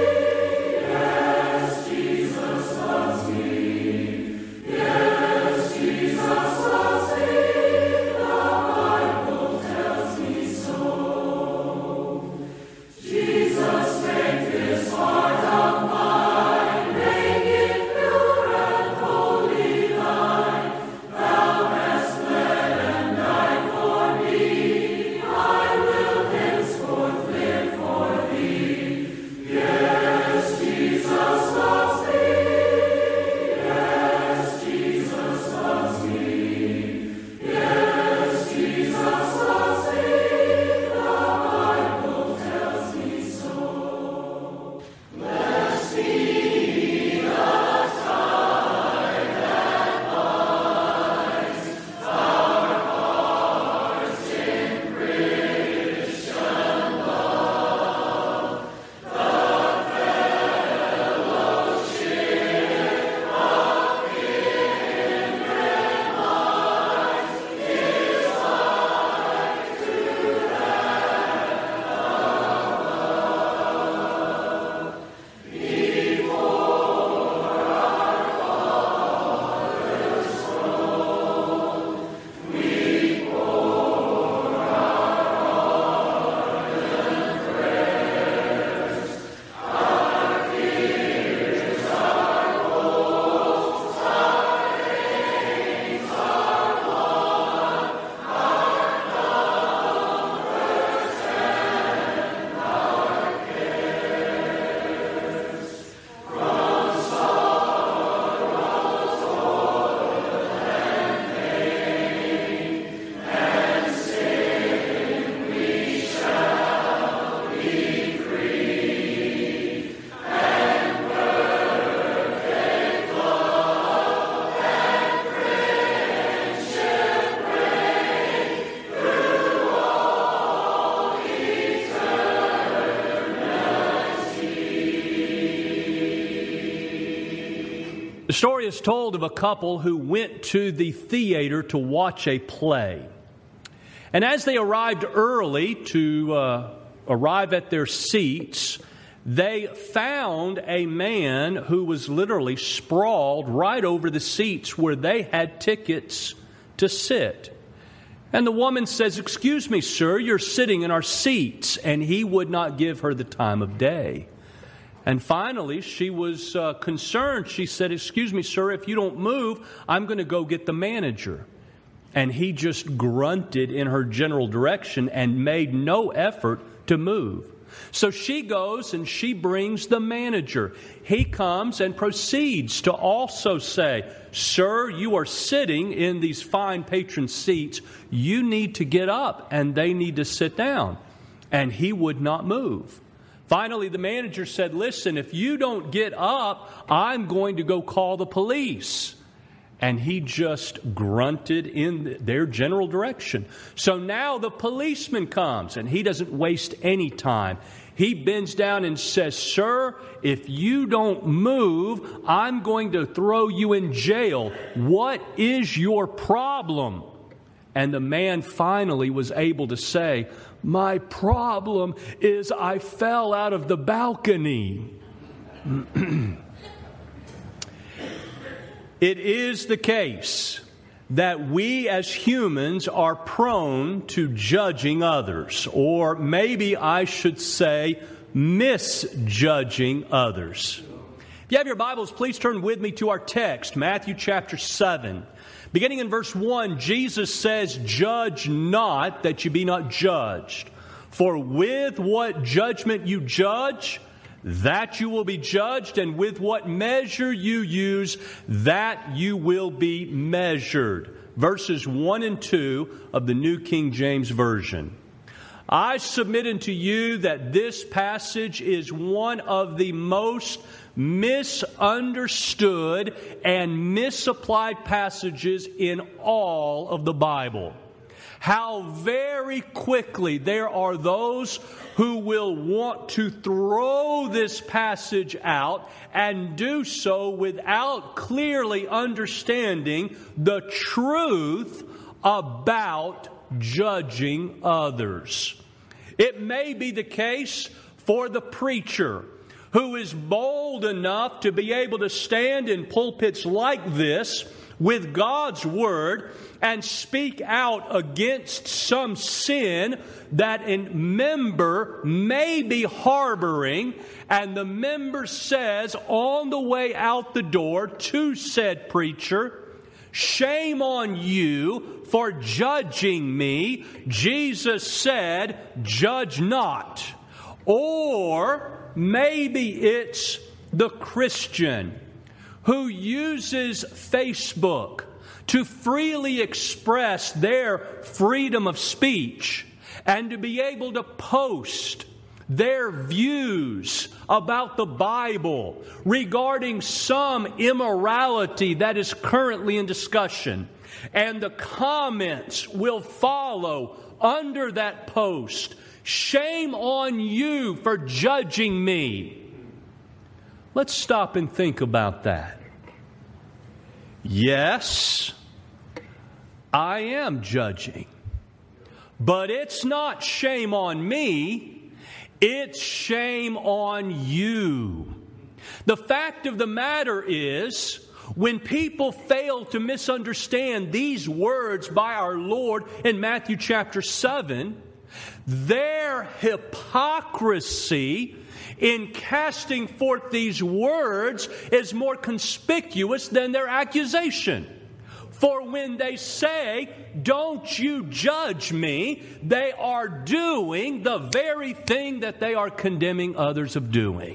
Yes, Jesus loves me. Yes, Jesus loves me. The Bible tells me so. Jesus, make this heart of mine, make it pure and holy thine. Thou hast bled and died for me, I will henceforth live for thee. Yes, Jesus loves me. Yes, Jesus loves me. Yes, Jesus loves me. The Bible tells me so. Blessed be the tie that binds our hearts in Christian love. The fellowship of kindred minds is like to that above. Before our Father's throne, we pour our ardent prayers. Our fears, our hopes, our aims, our want, our comforts and our cares. From sorrows, toil, and pain, and sin we shall be free, and perfect love and friendship reign through all eternity. The story is told of a couple who went to the theater to watch a play. And as they arrived early to uh, arrive at their seats, they found a man who was literally sprawled right over the seats where they had tickets to sit. And the woman says, "Excuse me, sir, you're sitting in our seats." And he would not give her the time of day. And finally, she was uh, concerned. She said, "Excuse me, sir, if you don't move, I'm going to go get the manager." And he just grunted in her general direction and made no effort to move. So she goes and she brings the manager. He comes and proceeds to also say, "Sir, you are sitting in these fine patron seats. You need to get up and they need to sit down." And he would not move. Finally, the manager said, "Listen, if you don't get up, I'm going to go call the police." And he just grunted in their general direction. So now the policeman comes, and he doesn't waste any time. He bends down and says, "Sir, if you don't move, I'm going to throw you in jail. What is your problem?" And the man finally was able to say, "My problem is I fell out of the balcony." It is the case that we as humans are prone to judging others, or maybe I should say misjudging others. If you have your Bibles, please turn with me to our text, Matthew chapter seven. Beginning in verse one, Jesus says, "Judge not, that you be not judged. For with what judgment you judge, that you will be judged, and with what measure you use, that you will be measured." Verses one and two of the New King James Version. I submit unto you that this passage is one of the most misunderstood and misapplied passages in all of the Bible. How very quickly there are those who will want to throw this passage out and do so without clearly understanding the truth about judging others. It may be the case for the preacher who is bold enough to be able to stand in pulpits like this with God's Word and speak out against some sin that a member may be harboring, and the member says on the way out the door to said preacher, "Shame on you for judging me. Jesus said, judge not." Or maybe it's the Christian who uses Facebook to freely express their freedom of speech and to be able to post their views about the Bible regarding some immorality that is currently in discussion. And the comments will follow under that post. "Shame on you for judging me." Let's stop and think about that. Yes, I am judging. But it's not shame on me. It's shame on you. The fact of the matter is, when people fail to misunderstand these words by our Lord in Matthew chapter seven, their hypocrisy in casting forth these words is more conspicuous than their accusation. For when they say, "Don't you judge me," they are doing the very thing that they are condemning others of doing.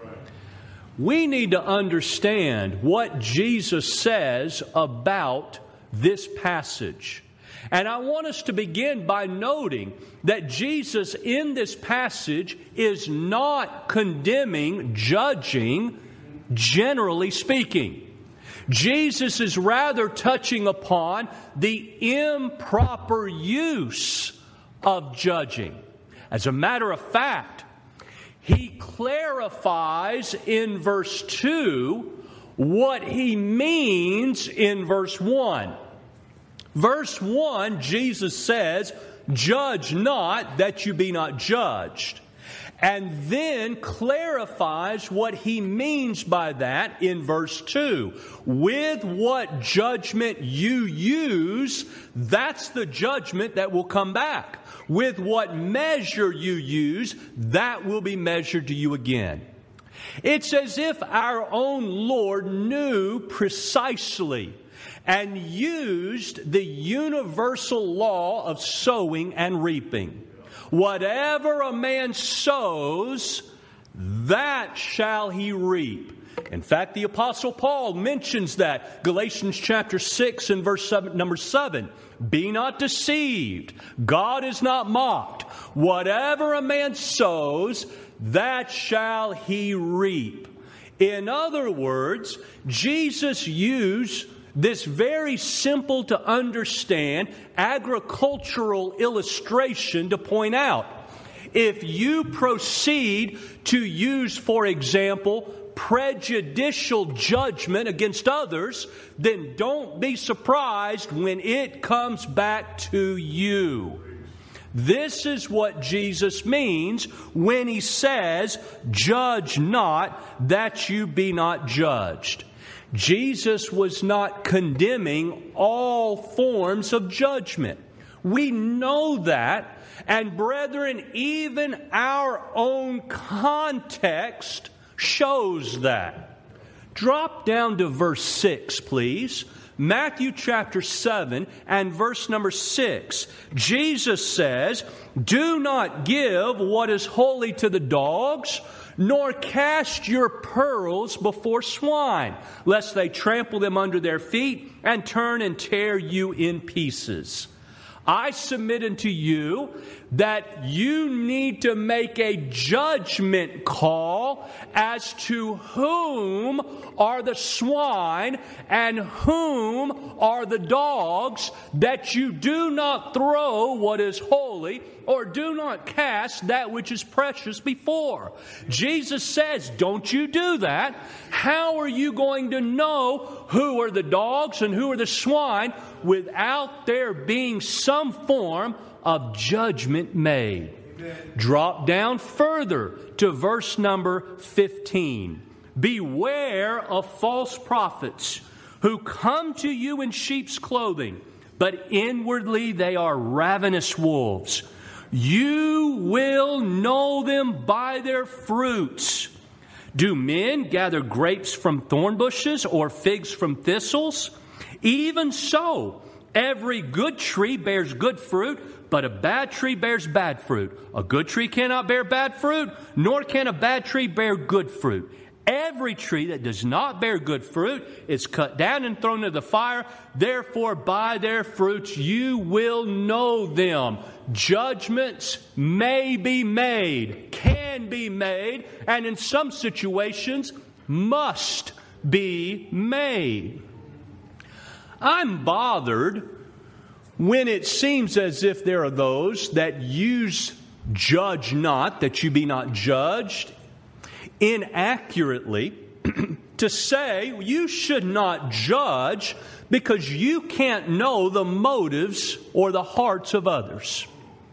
We need to understand what Jesus says about this passage. And I want us to begin by noting that Jesus in this passage is not condemning judging, generally speaking. Jesus is rather touching upon the improper use of judging. As a matter of fact, he clarifies in verse two what he means in verse one. Verse one, Jesus says, "Judge not, that you be not judged." And then clarifies what he means by that in verse two. With what judgment you use, that's the judgment that will come back. With what measure you use, that will be measured to you again. It's as if our own Lord knew precisely and used the universal law of sowing and reaping. Whatever a man sows, that shall he reap. In fact, the Apostle Paul mentions that. Galatians chapter six and verse seven, number seven. "Be not deceived. God is not mocked. Whatever a man sows, that shall he reap." In other words, Jesus used this very simple to understand agricultural illustration to point out. If you proceed to use, for example, prejudicial judgment against others, then don't be surprised when it comes back to you. This is what Jesus means when He says, "Judge not, that you be not judged." Jesus was not condemning all forms of judgment. We know that. And brethren, even our own context shows that. Drop down to verse six, please. Matthew chapter seven and verse number six. Jesus says, "Do not give what is holy to the dogs, nor cast your pearls before swine, lest they trample them under their feet and turn and tear you in pieces." I submit unto you that you need to make a judgment call as to whom are the swine and whom are the dogs, that you do not throw what is holy or do not cast that which is precious before. Jesus says, don't you do that. How are you going to know who are the dogs and who are the swine without there being some form of judgment made? Amen. Drop down further to verse number fifteen. "Beware of false prophets who come to you in sheep's clothing, but inwardly they are ravenous wolves. You will know them by their fruits. Do men gather grapes from thorn bushes or figs from thistles? Even so, every good tree bears good fruit, but a bad tree bears bad fruit. A good tree cannot bear bad fruit, nor can a bad tree bear good fruit. Every tree that does not bear good fruit is cut down and thrown into the fire. Therefore, by their fruits you will know them." Judgments may be made, can be made, and in some situations must be made. I'm bothered when it seems as if there are those that use "judge not, that you be not judged" inaccurately to say you should not judge because you can't know the motives or the hearts of others.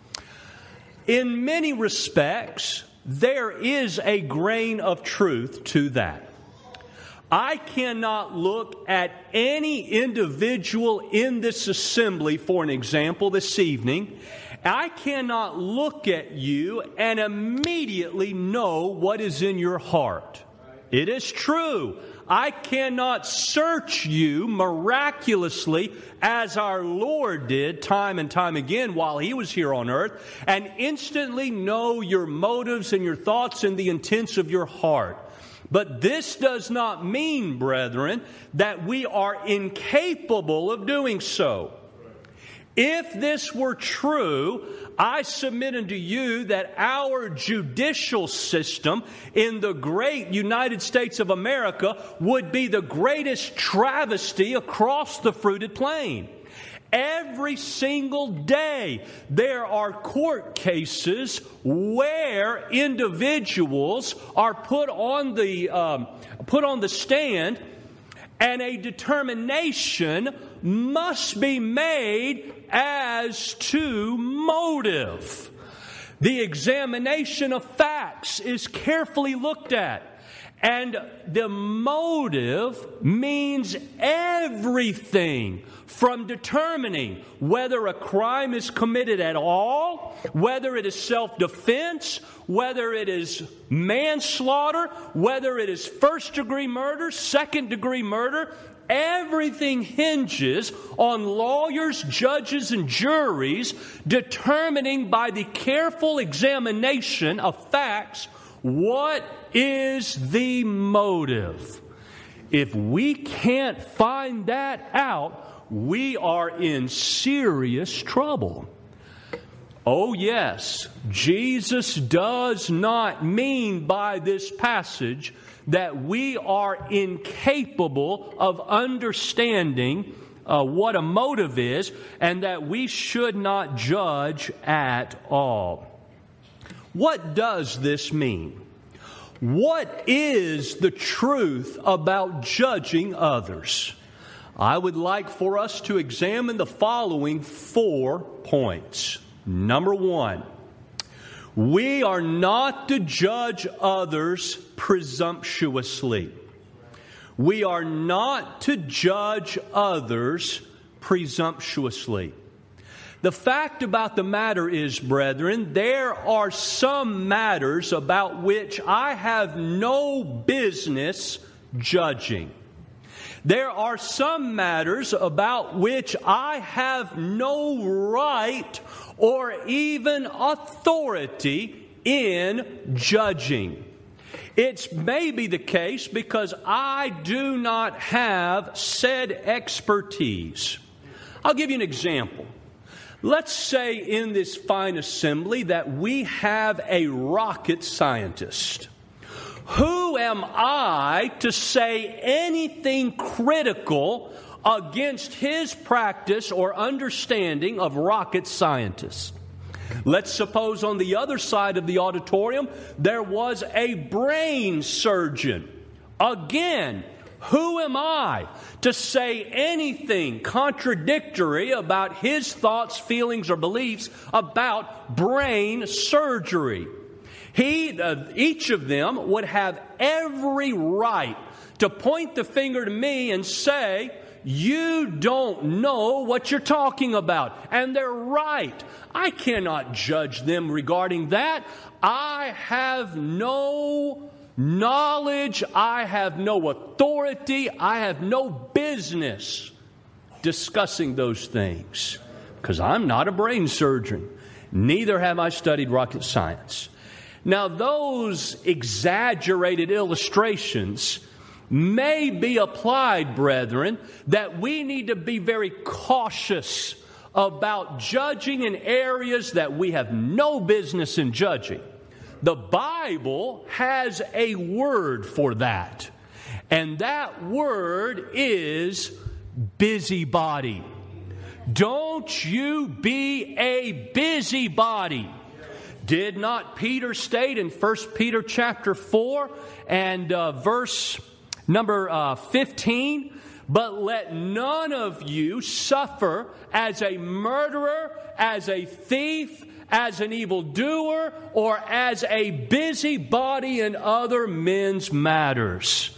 In many respects, there is a grain of truth to that. I cannot look at any individual in this assembly, for an example, this evening. I cannot look at you and immediately know what is in your heart. It is true. I cannot search you miraculously as our Lord did time and time again while He was here on earth, and instantly know your motives and your thoughts and the intents of your heart. But this does not mean, brethren, that we are incapable of doing so. If this were true, I submit unto you that our judicial system in the great United States of America would be the greatest travesty across the fruited plain. Every single day there are court cases where individuals are put on the um, put on the stand, and a determination must be made as to motive. The examination of facts is carefully looked at. And the motive means everything from determining whether a crime is committed at all, whether it is self-defense, whether it is manslaughter, whether it is first-degree murder, second-degree murder. Everything hinges on lawyers, judges, and juries determining by the careful examination of facts what is the motive. If we can't find that out, we are in serious trouble. Oh yes, Jesus does not mean by this passage that we are incapable of understanding uh, what a motive is, and that we should not judge at all. What does this mean? What is the truth about judging others? I would like for us to examine the following four points. Number one, we are not to judge others presumptuously. We are not to judge others presumptuously. The fact about the matter is, brethren, there are some matters about which I have no business judging. There are some matters about which I have no right or even authority in judging. It's maybe the case because I do not have said expertise. I'll give you an example. Let's say in this fine assembly that we have a rocket scientist. Who am I to say anything critical against his practice or understanding of rocket scientists? Let's suppose on the other side of the auditorium there was a brain surgeon. Again, who am I to say anything contradictory about his thoughts, feelings, or beliefs about brain surgery? He, uh, each of them would have every right to point the finger to me and say, "You don't know what you're talking about." And they're right. I cannot judge them regarding that. I have no knowledge. I have no authority. I have no business discussing those things because I'm not a brain surgeon. Neither have I studied rocket science. Now, those exaggerated illustrations may be applied, brethren, that we need to be very cautious about judging in areas that we have no business in judging. The Bible has a word for that, and that word is busybody. Don't you be a busybody. Did not Peter state in First Peter chapter four and uh, verse number uh, fifteen, "But let none of you suffer as a murderer, as a thief, as an evildoer, or as a busybody in other men's matters."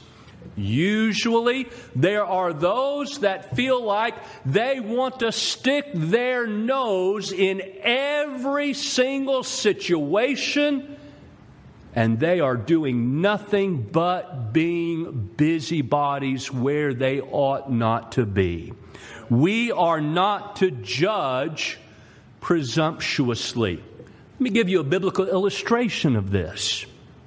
Usually, there are those that feel like they want to stick their nose in every single situation, and they are doing nothing but being busybodies where they ought not to be. We are not to judge presumptuously. Let me give you a biblical illustration of this.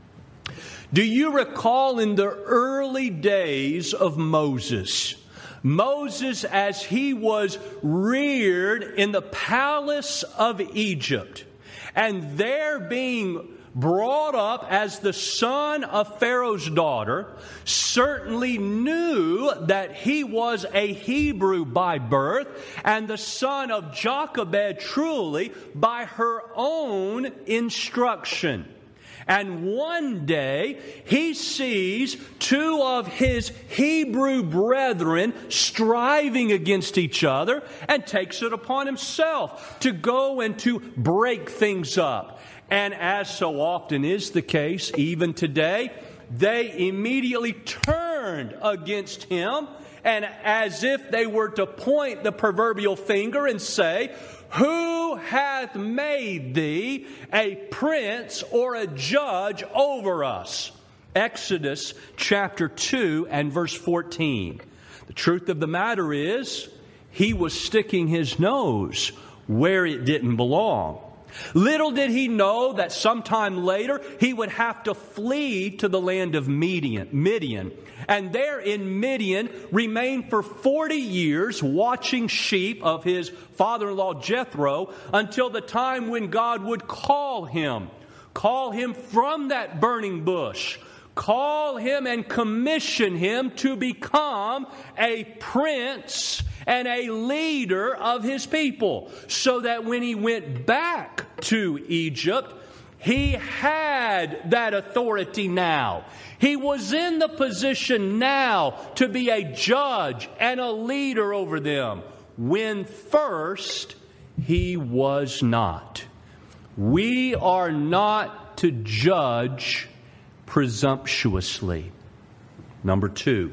Do you recall in the early days of Moses, Moses as he was reared in the palace of Egypt, and there being brought up as the son of Pharaoh's daughter, certainly knew that he was a Hebrew by birth and the son of Jochebed truly by her own instruction. And one day, he sees two of his Hebrew brethren striving against each other and takes it upon himself to go and to break things up. And as so often is the case, even today, they immediately turned against him, and as if they were to point the proverbial finger and say, "Who hath made thee a prince or a judge over us?" Exodus chapter two and verse fourteen. The truth of the matter is, he was sticking his nose where it didn't belong. Little did he know that sometime later he would have to flee to the land of Midian, Midian, and there in Midian remain for forty years watching sheep of his father-in-law Jethro until the time when God would call him, call him from that burning bush, call him and commission him to become a prince and a leader of his people, so that when he went back to Egypt, He had that authority now. He was in the position now to be a judge and a leader over them, when first he was not. We are not to judge presumptuously. Number two,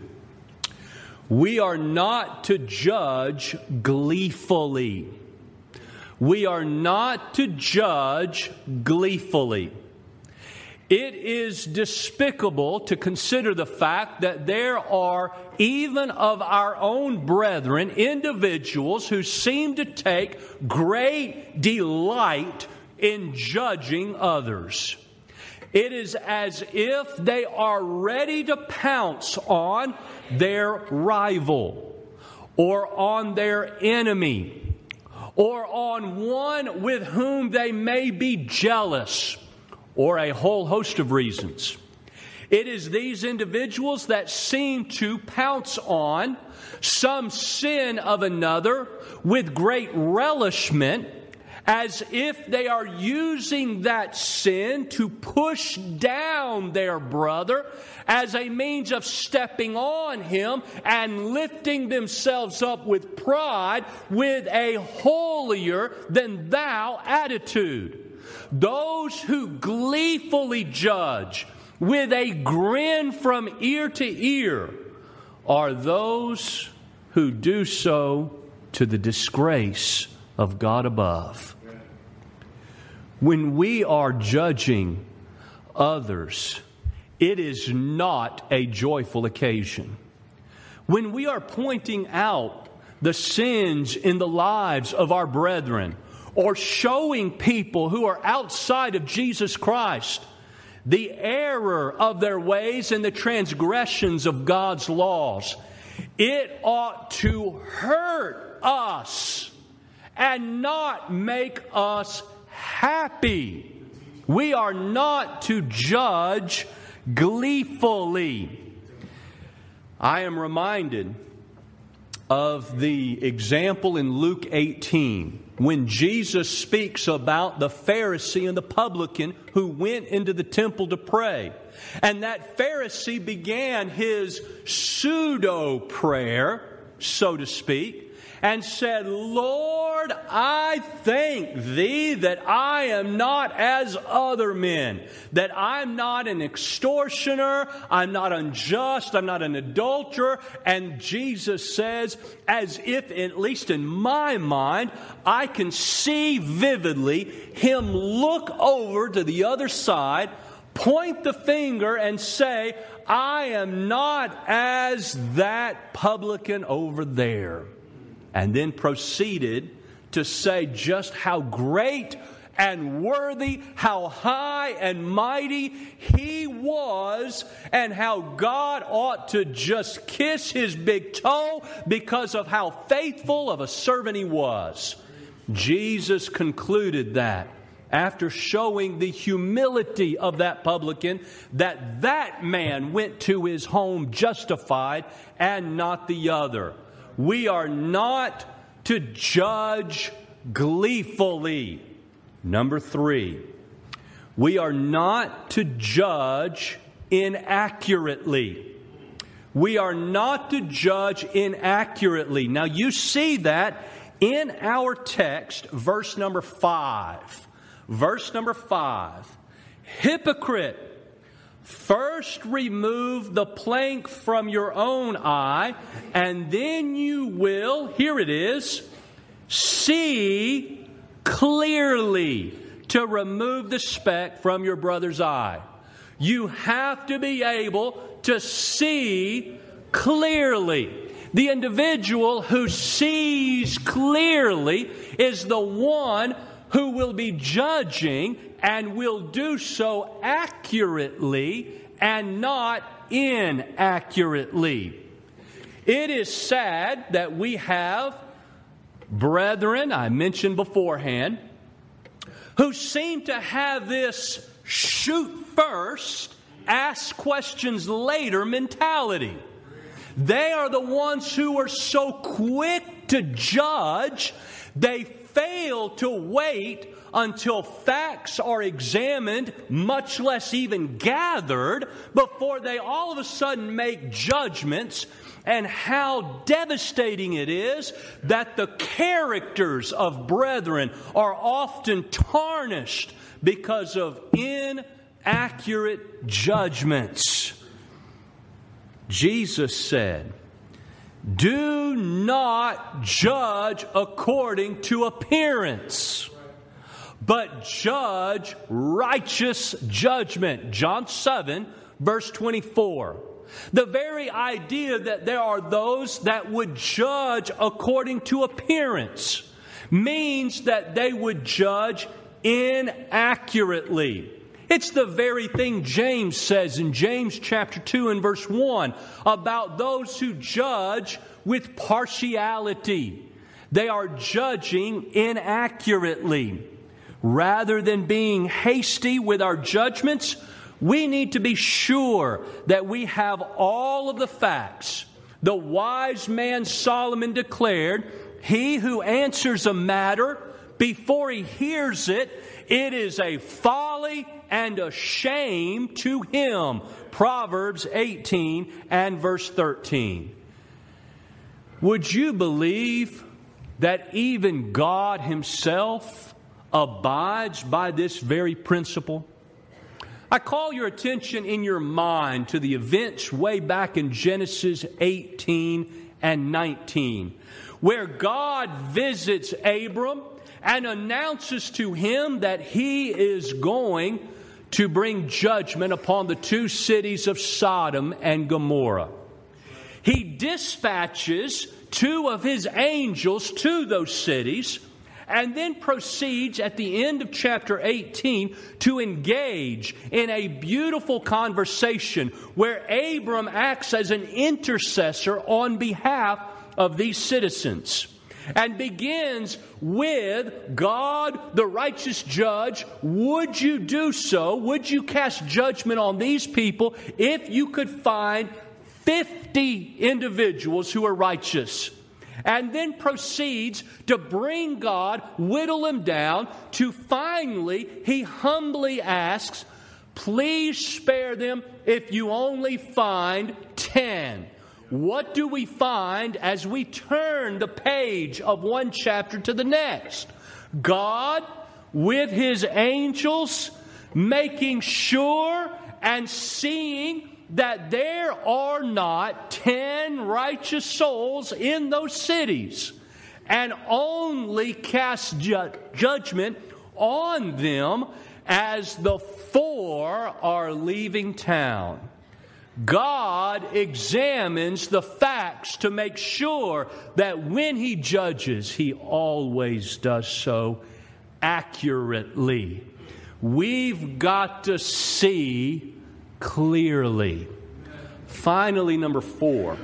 we are not to judge gleefully. We are not to judge gleefully. It is despicable to consider the fact that there are, even of our own brethren, individuals who seem to take great delight in judging others. It is as if they are ready to pounce on their rival or on their enemy or on one with whom they may be jealous, or a whole host of reasons. It is these individuals that seem to pounce on some sin of another with great relishment, as if they are using that sin to push down their brother as a means of stepping on him and lifting themselves up with pride, with a holier than thou attitude. Those who gleefully judge with a grin from ear to ear are those who do so to the disgrace of God above. When we are judging others, it is not a joyful occasion. When we are pointing out the sins in the lives of our brethren, or showing people who are outside of Jesus Christ the error of their ways and the transgressions of God's laws, it ought to hurt us and not make us happy. We are not to judge gleefully. I am reminded of the example in Luke eighteen, when Jesus speaks about the Pharisee and the publican who went into the temple to pray. And that Pharisee began his pseudo prayer, so to speak, and said, Lord, I thank Thee that I am not as other men, that I'm not an extortioner, I'm not unjust, I'm not an adulterer. And Jesus says, as if, at least in my mind, I can see vividly Him look over to the other side, point the finger and say, I am not as that publican over there. And then proceeded to say just how great and worthy, how high and mighty he was, and how God ought to just kiss his big toe because of how faithful of a servant he was. Jesus concluded that, after showing the humility of that publican, that that man went to his home justified and not the other. We are not to judge gleefully. Number three, we are not to judge inaccurately. We are not to judge inaccurately. Now you see that in our text, verse number five. Verse number five. Hypocrite, first remove the plank from your own eye, and then you will, here it is, see clearly to remove the speck from your brother's eye. You have to be able to see clearly. The individual who sees clearly is the one who will be judging and will do so accurately and not inaccurately. It is sad that we have brethren, I mentioned beforehand, who seem to have this shoot first, ask questions later mentality. They are the ones who are so quick to judge, they fail to wait until facts are examined, much less even gathered, before they all of a sudden make judgments. And how devastating it is that the characters of brethren are often tarnished because of inaccurate judgments. Jesus said, "Do not judge according to appearance, but judge righteous judgment." John seven, verse twenty-four. The very idea that there are those that would judge according to appearance means that they would judge inaccurately. It's the very thing James says in James chapter two and verse one about those who judge with partiality. They are judging inaccurately. Rather than being hasty with our judgments, we need to be sure that we have all of the facts. The wise man Solomon declared, "He who answers a matter before he hears it, it is a folly and a shame to him." Proverbs eighteen and verse thirteen. Would you believe that even God Himself abides by this very principle? I call your attention in your mind to the events way back in Genesis eighteen and nineteen, where God visits Abram and announces to him that He is going to bring judgment upon the two cities of Sodom and Gomorrah. He dispatches two of His angels to those cities, and then proceeds at the end of chapter eighteen to engage in a beautiful conversation where Abram acts as an intercessor on behalf of these citizens, and begins with, "God, the righteous judge, would you do so? Would you cast judgment on these people if you could find fifty individuals who are righteous?" And then proceeds to bring God, whittle Him down, to finally, He humbly asks, "Please spare them if you only find ten." What do we find as we turn the page of one chapter to the next? God, with His angels, making sure and seeing that there are not ten righteous souls in those cities, and only cast ju- judgment on them as the four are leaving town. God examines the facts to make sure that when He judges, He always does so accurately. We've got to see clearly. Finally, number four,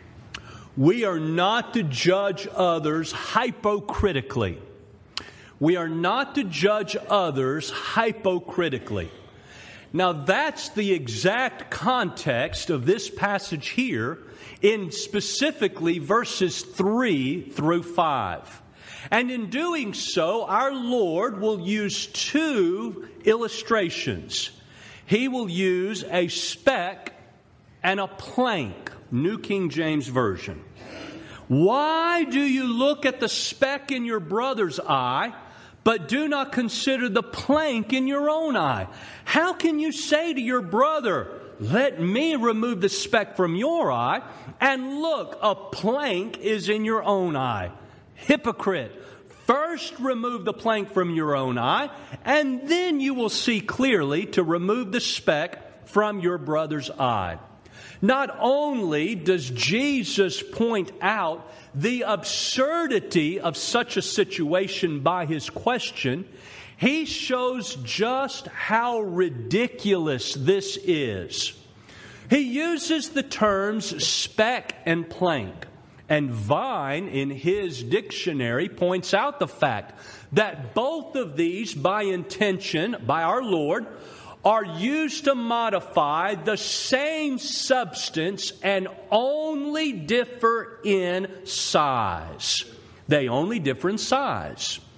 we are not to judge others hypocritically. We are not to judge others hypocritically. Now, that's the exact context of this passage here in specifically verses three through five. And in doing so, our Lord will use two illustrations. He will use a speck and a plank, New King James Version. "Why do you look at the speck in your brother's eye, but do not consider the plank in your own eye? How can you say to your brother, 'Let me remove the speck from your eye,' and look, a plank is in your own eye? Hypocrite! First remove the plank from your own eye, and then you will see clearly to remove the speck from your brother's eye." Not only does Jesus point out the absurdity of such a situation by His question, He shows just how ridiculous this is. He uses the terms speck and plank. And Vine, in his dictionary, points out the fact that both of these, by intention, by our Lord, are used to modify the same substance and only differ in size. They only differ in size.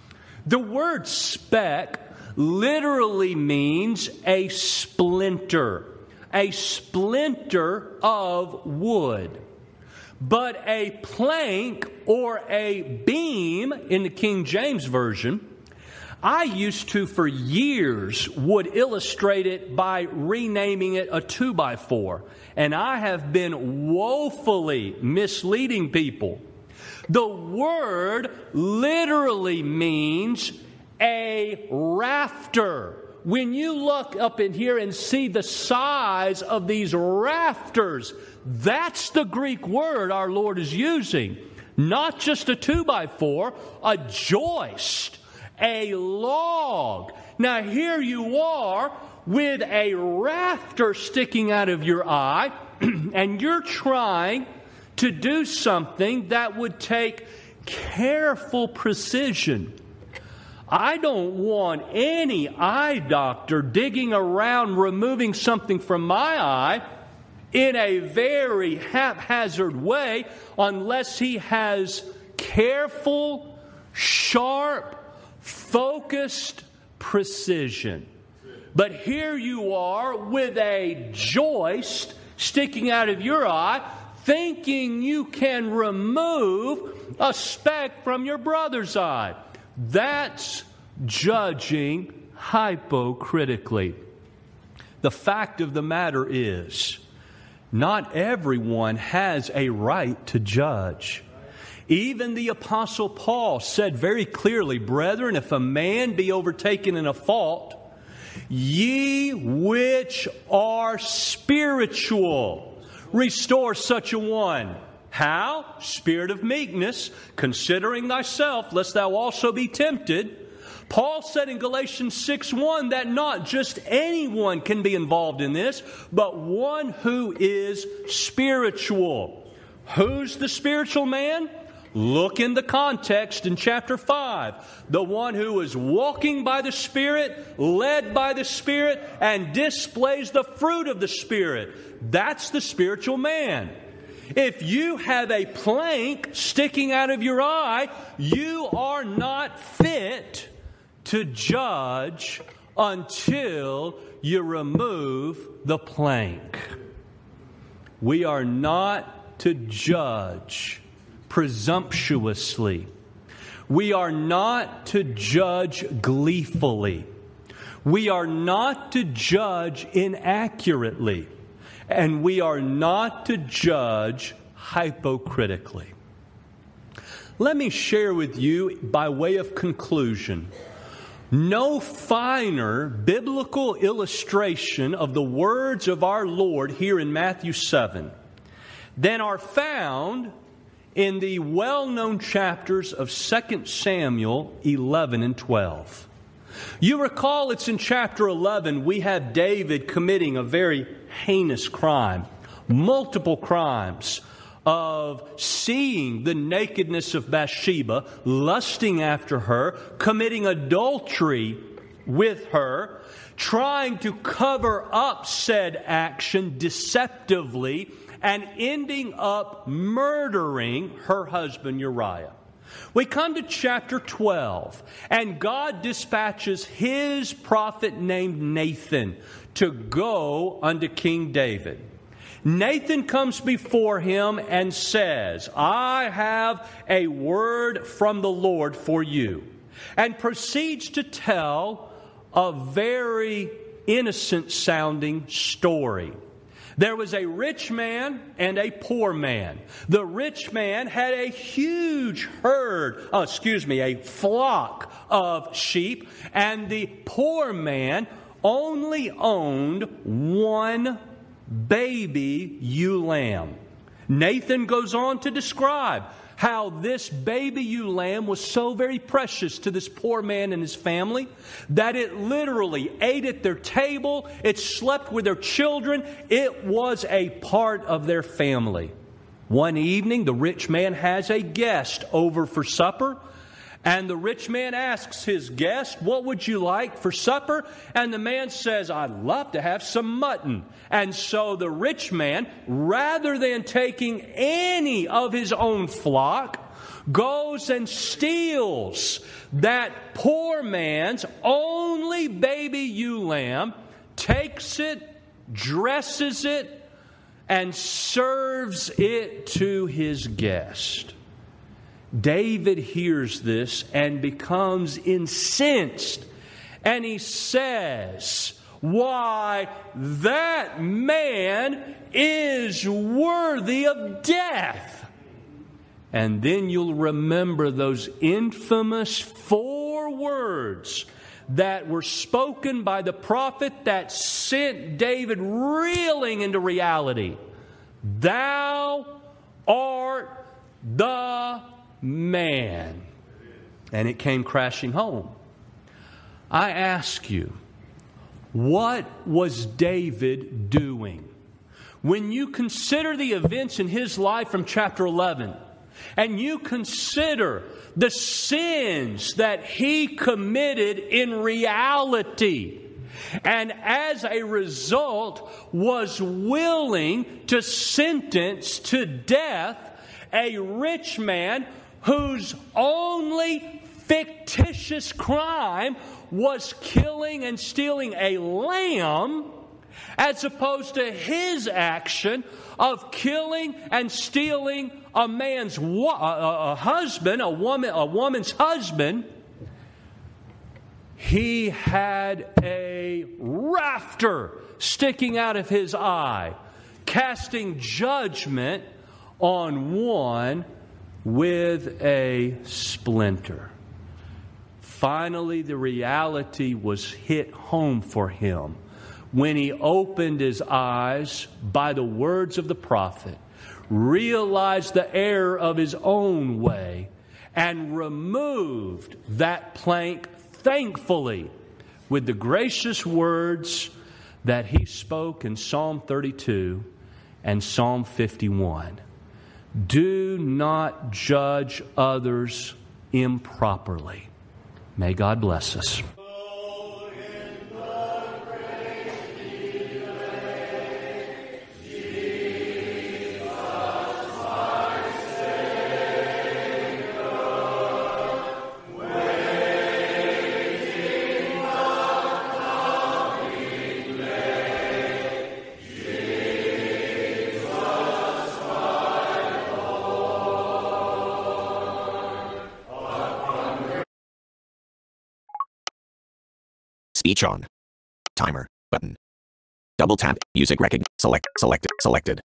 The word speck literally means a splinter, a splinter of wood. But a plank or a beam in the King James Version, I used to for years would illustrate it by renaming it a two by four. And I have been woefully misleading people. The word literally means a rafter. When you look up in here and see the size of these rafters, that's the Greek word our Lord is using. Not just a two by four, a joist, a log. Now here you are with a rafter sticking out of your eye, and you're trying to do something that would take careful precision. I don't want any eye doctor digging around removing something from my eye in a very haphazard way unless he has careful, sharp, focused precision. But here you are with a joist sticking out of your eye, thinking you can remove a speck from your brother's eye. That's judging hypocritically. The fact of the matter is, not everyone has a right to judge. Even the Apostle Paul said very clearly, "Brethren, if a man be overtaken in a fault, ye which are spiritual, restore such a one." How? Spirit of meekness, considering thyself, lest thou also be tempted. Paul said in Galatians six one that not just anyone can be involved in this, but one who is spiritual. Who's the spiritual man? Look in the context in chapter five. The one who is walking by the Spirit, led by the Spirit, and displays the fruit of the Spirit. That's the spiritual man. If you have a plank sticking out of your eye, you are not fit to judge until you remove the plank. We are not to judge presumptuously. We are not to judge gleefully. We are not to judge inaccurately. And we are not to judge hypocritically. Let me share with you, by way of conclusion, no finer biblical illustration of the words of our Lord here in Matthew seven than are found in the well-known chapters of Second Samuel eleven and twelve. You recall it's in chapter eleven we have David committing a very heinous crime, multiple crimes of seeing the nakedness of Bathsheba, lusting after her, committing adultery with her, trying to cover up said action deceptively, and ending up murdering her husband Uriah. We come to chapter twelve, and God dispatches His prophet named Nathan to go unto King David. Nathan comes before him and says, "I have a word from the Lord for you," and proceeds to tell a very innocent-sounding story. There was a rich man and a poor man. The rich man had a huge herd, oh, excuse me, a flock of sheep, and the poor man only owned one baby ewe lamb. Nathan goes on to describe how this baby ewe lamb was so very precious to this poor man and his family that it literally ate at their table, it slept with their children, it was a part of their family. One evening, the rich man has a guest over for supper, and the rich man asks his guest, "What would you like for supper?" And the man says, "I'd love to have some mutton." And so the rich man, rather than taking any of his own flock, goes and steals that poor man's only baby ewe lamb, takes it, dresses it, and serves it to his guest. David hears this and becomes incensed, and he says, "Why, that man is worthy of death." And then you'll remember those infamous four words that were spoken by the prophet that sent David reeling into reality. "Thou art the man." And it came crashing home. I ask you, what was David doing? When you consider the events in his life from chapter eleven, and you consider the sins that he committed in reality, and as a result was willing to sentence to death a rich man whose only fictitious crime was killing and stealing a lamb, as opposed to his action of killing and stealing a man's wa- a, a husband, a woman, a woman's husband. He had a rafter sticking out of his eye, casting judgment on one with a splinter. Finally, the reality was hit home for him when he opened his eyes by the words of the prophet, realized the error of his own way, and removed that plank thankfully with the gracious words that he spoke in Psalm thirty-two and Psalm fifty-one. Do not judge others improperly. May God bless us. Speech on. Timer. Button. Double tap. Music recognition. Select. Selected. Selected.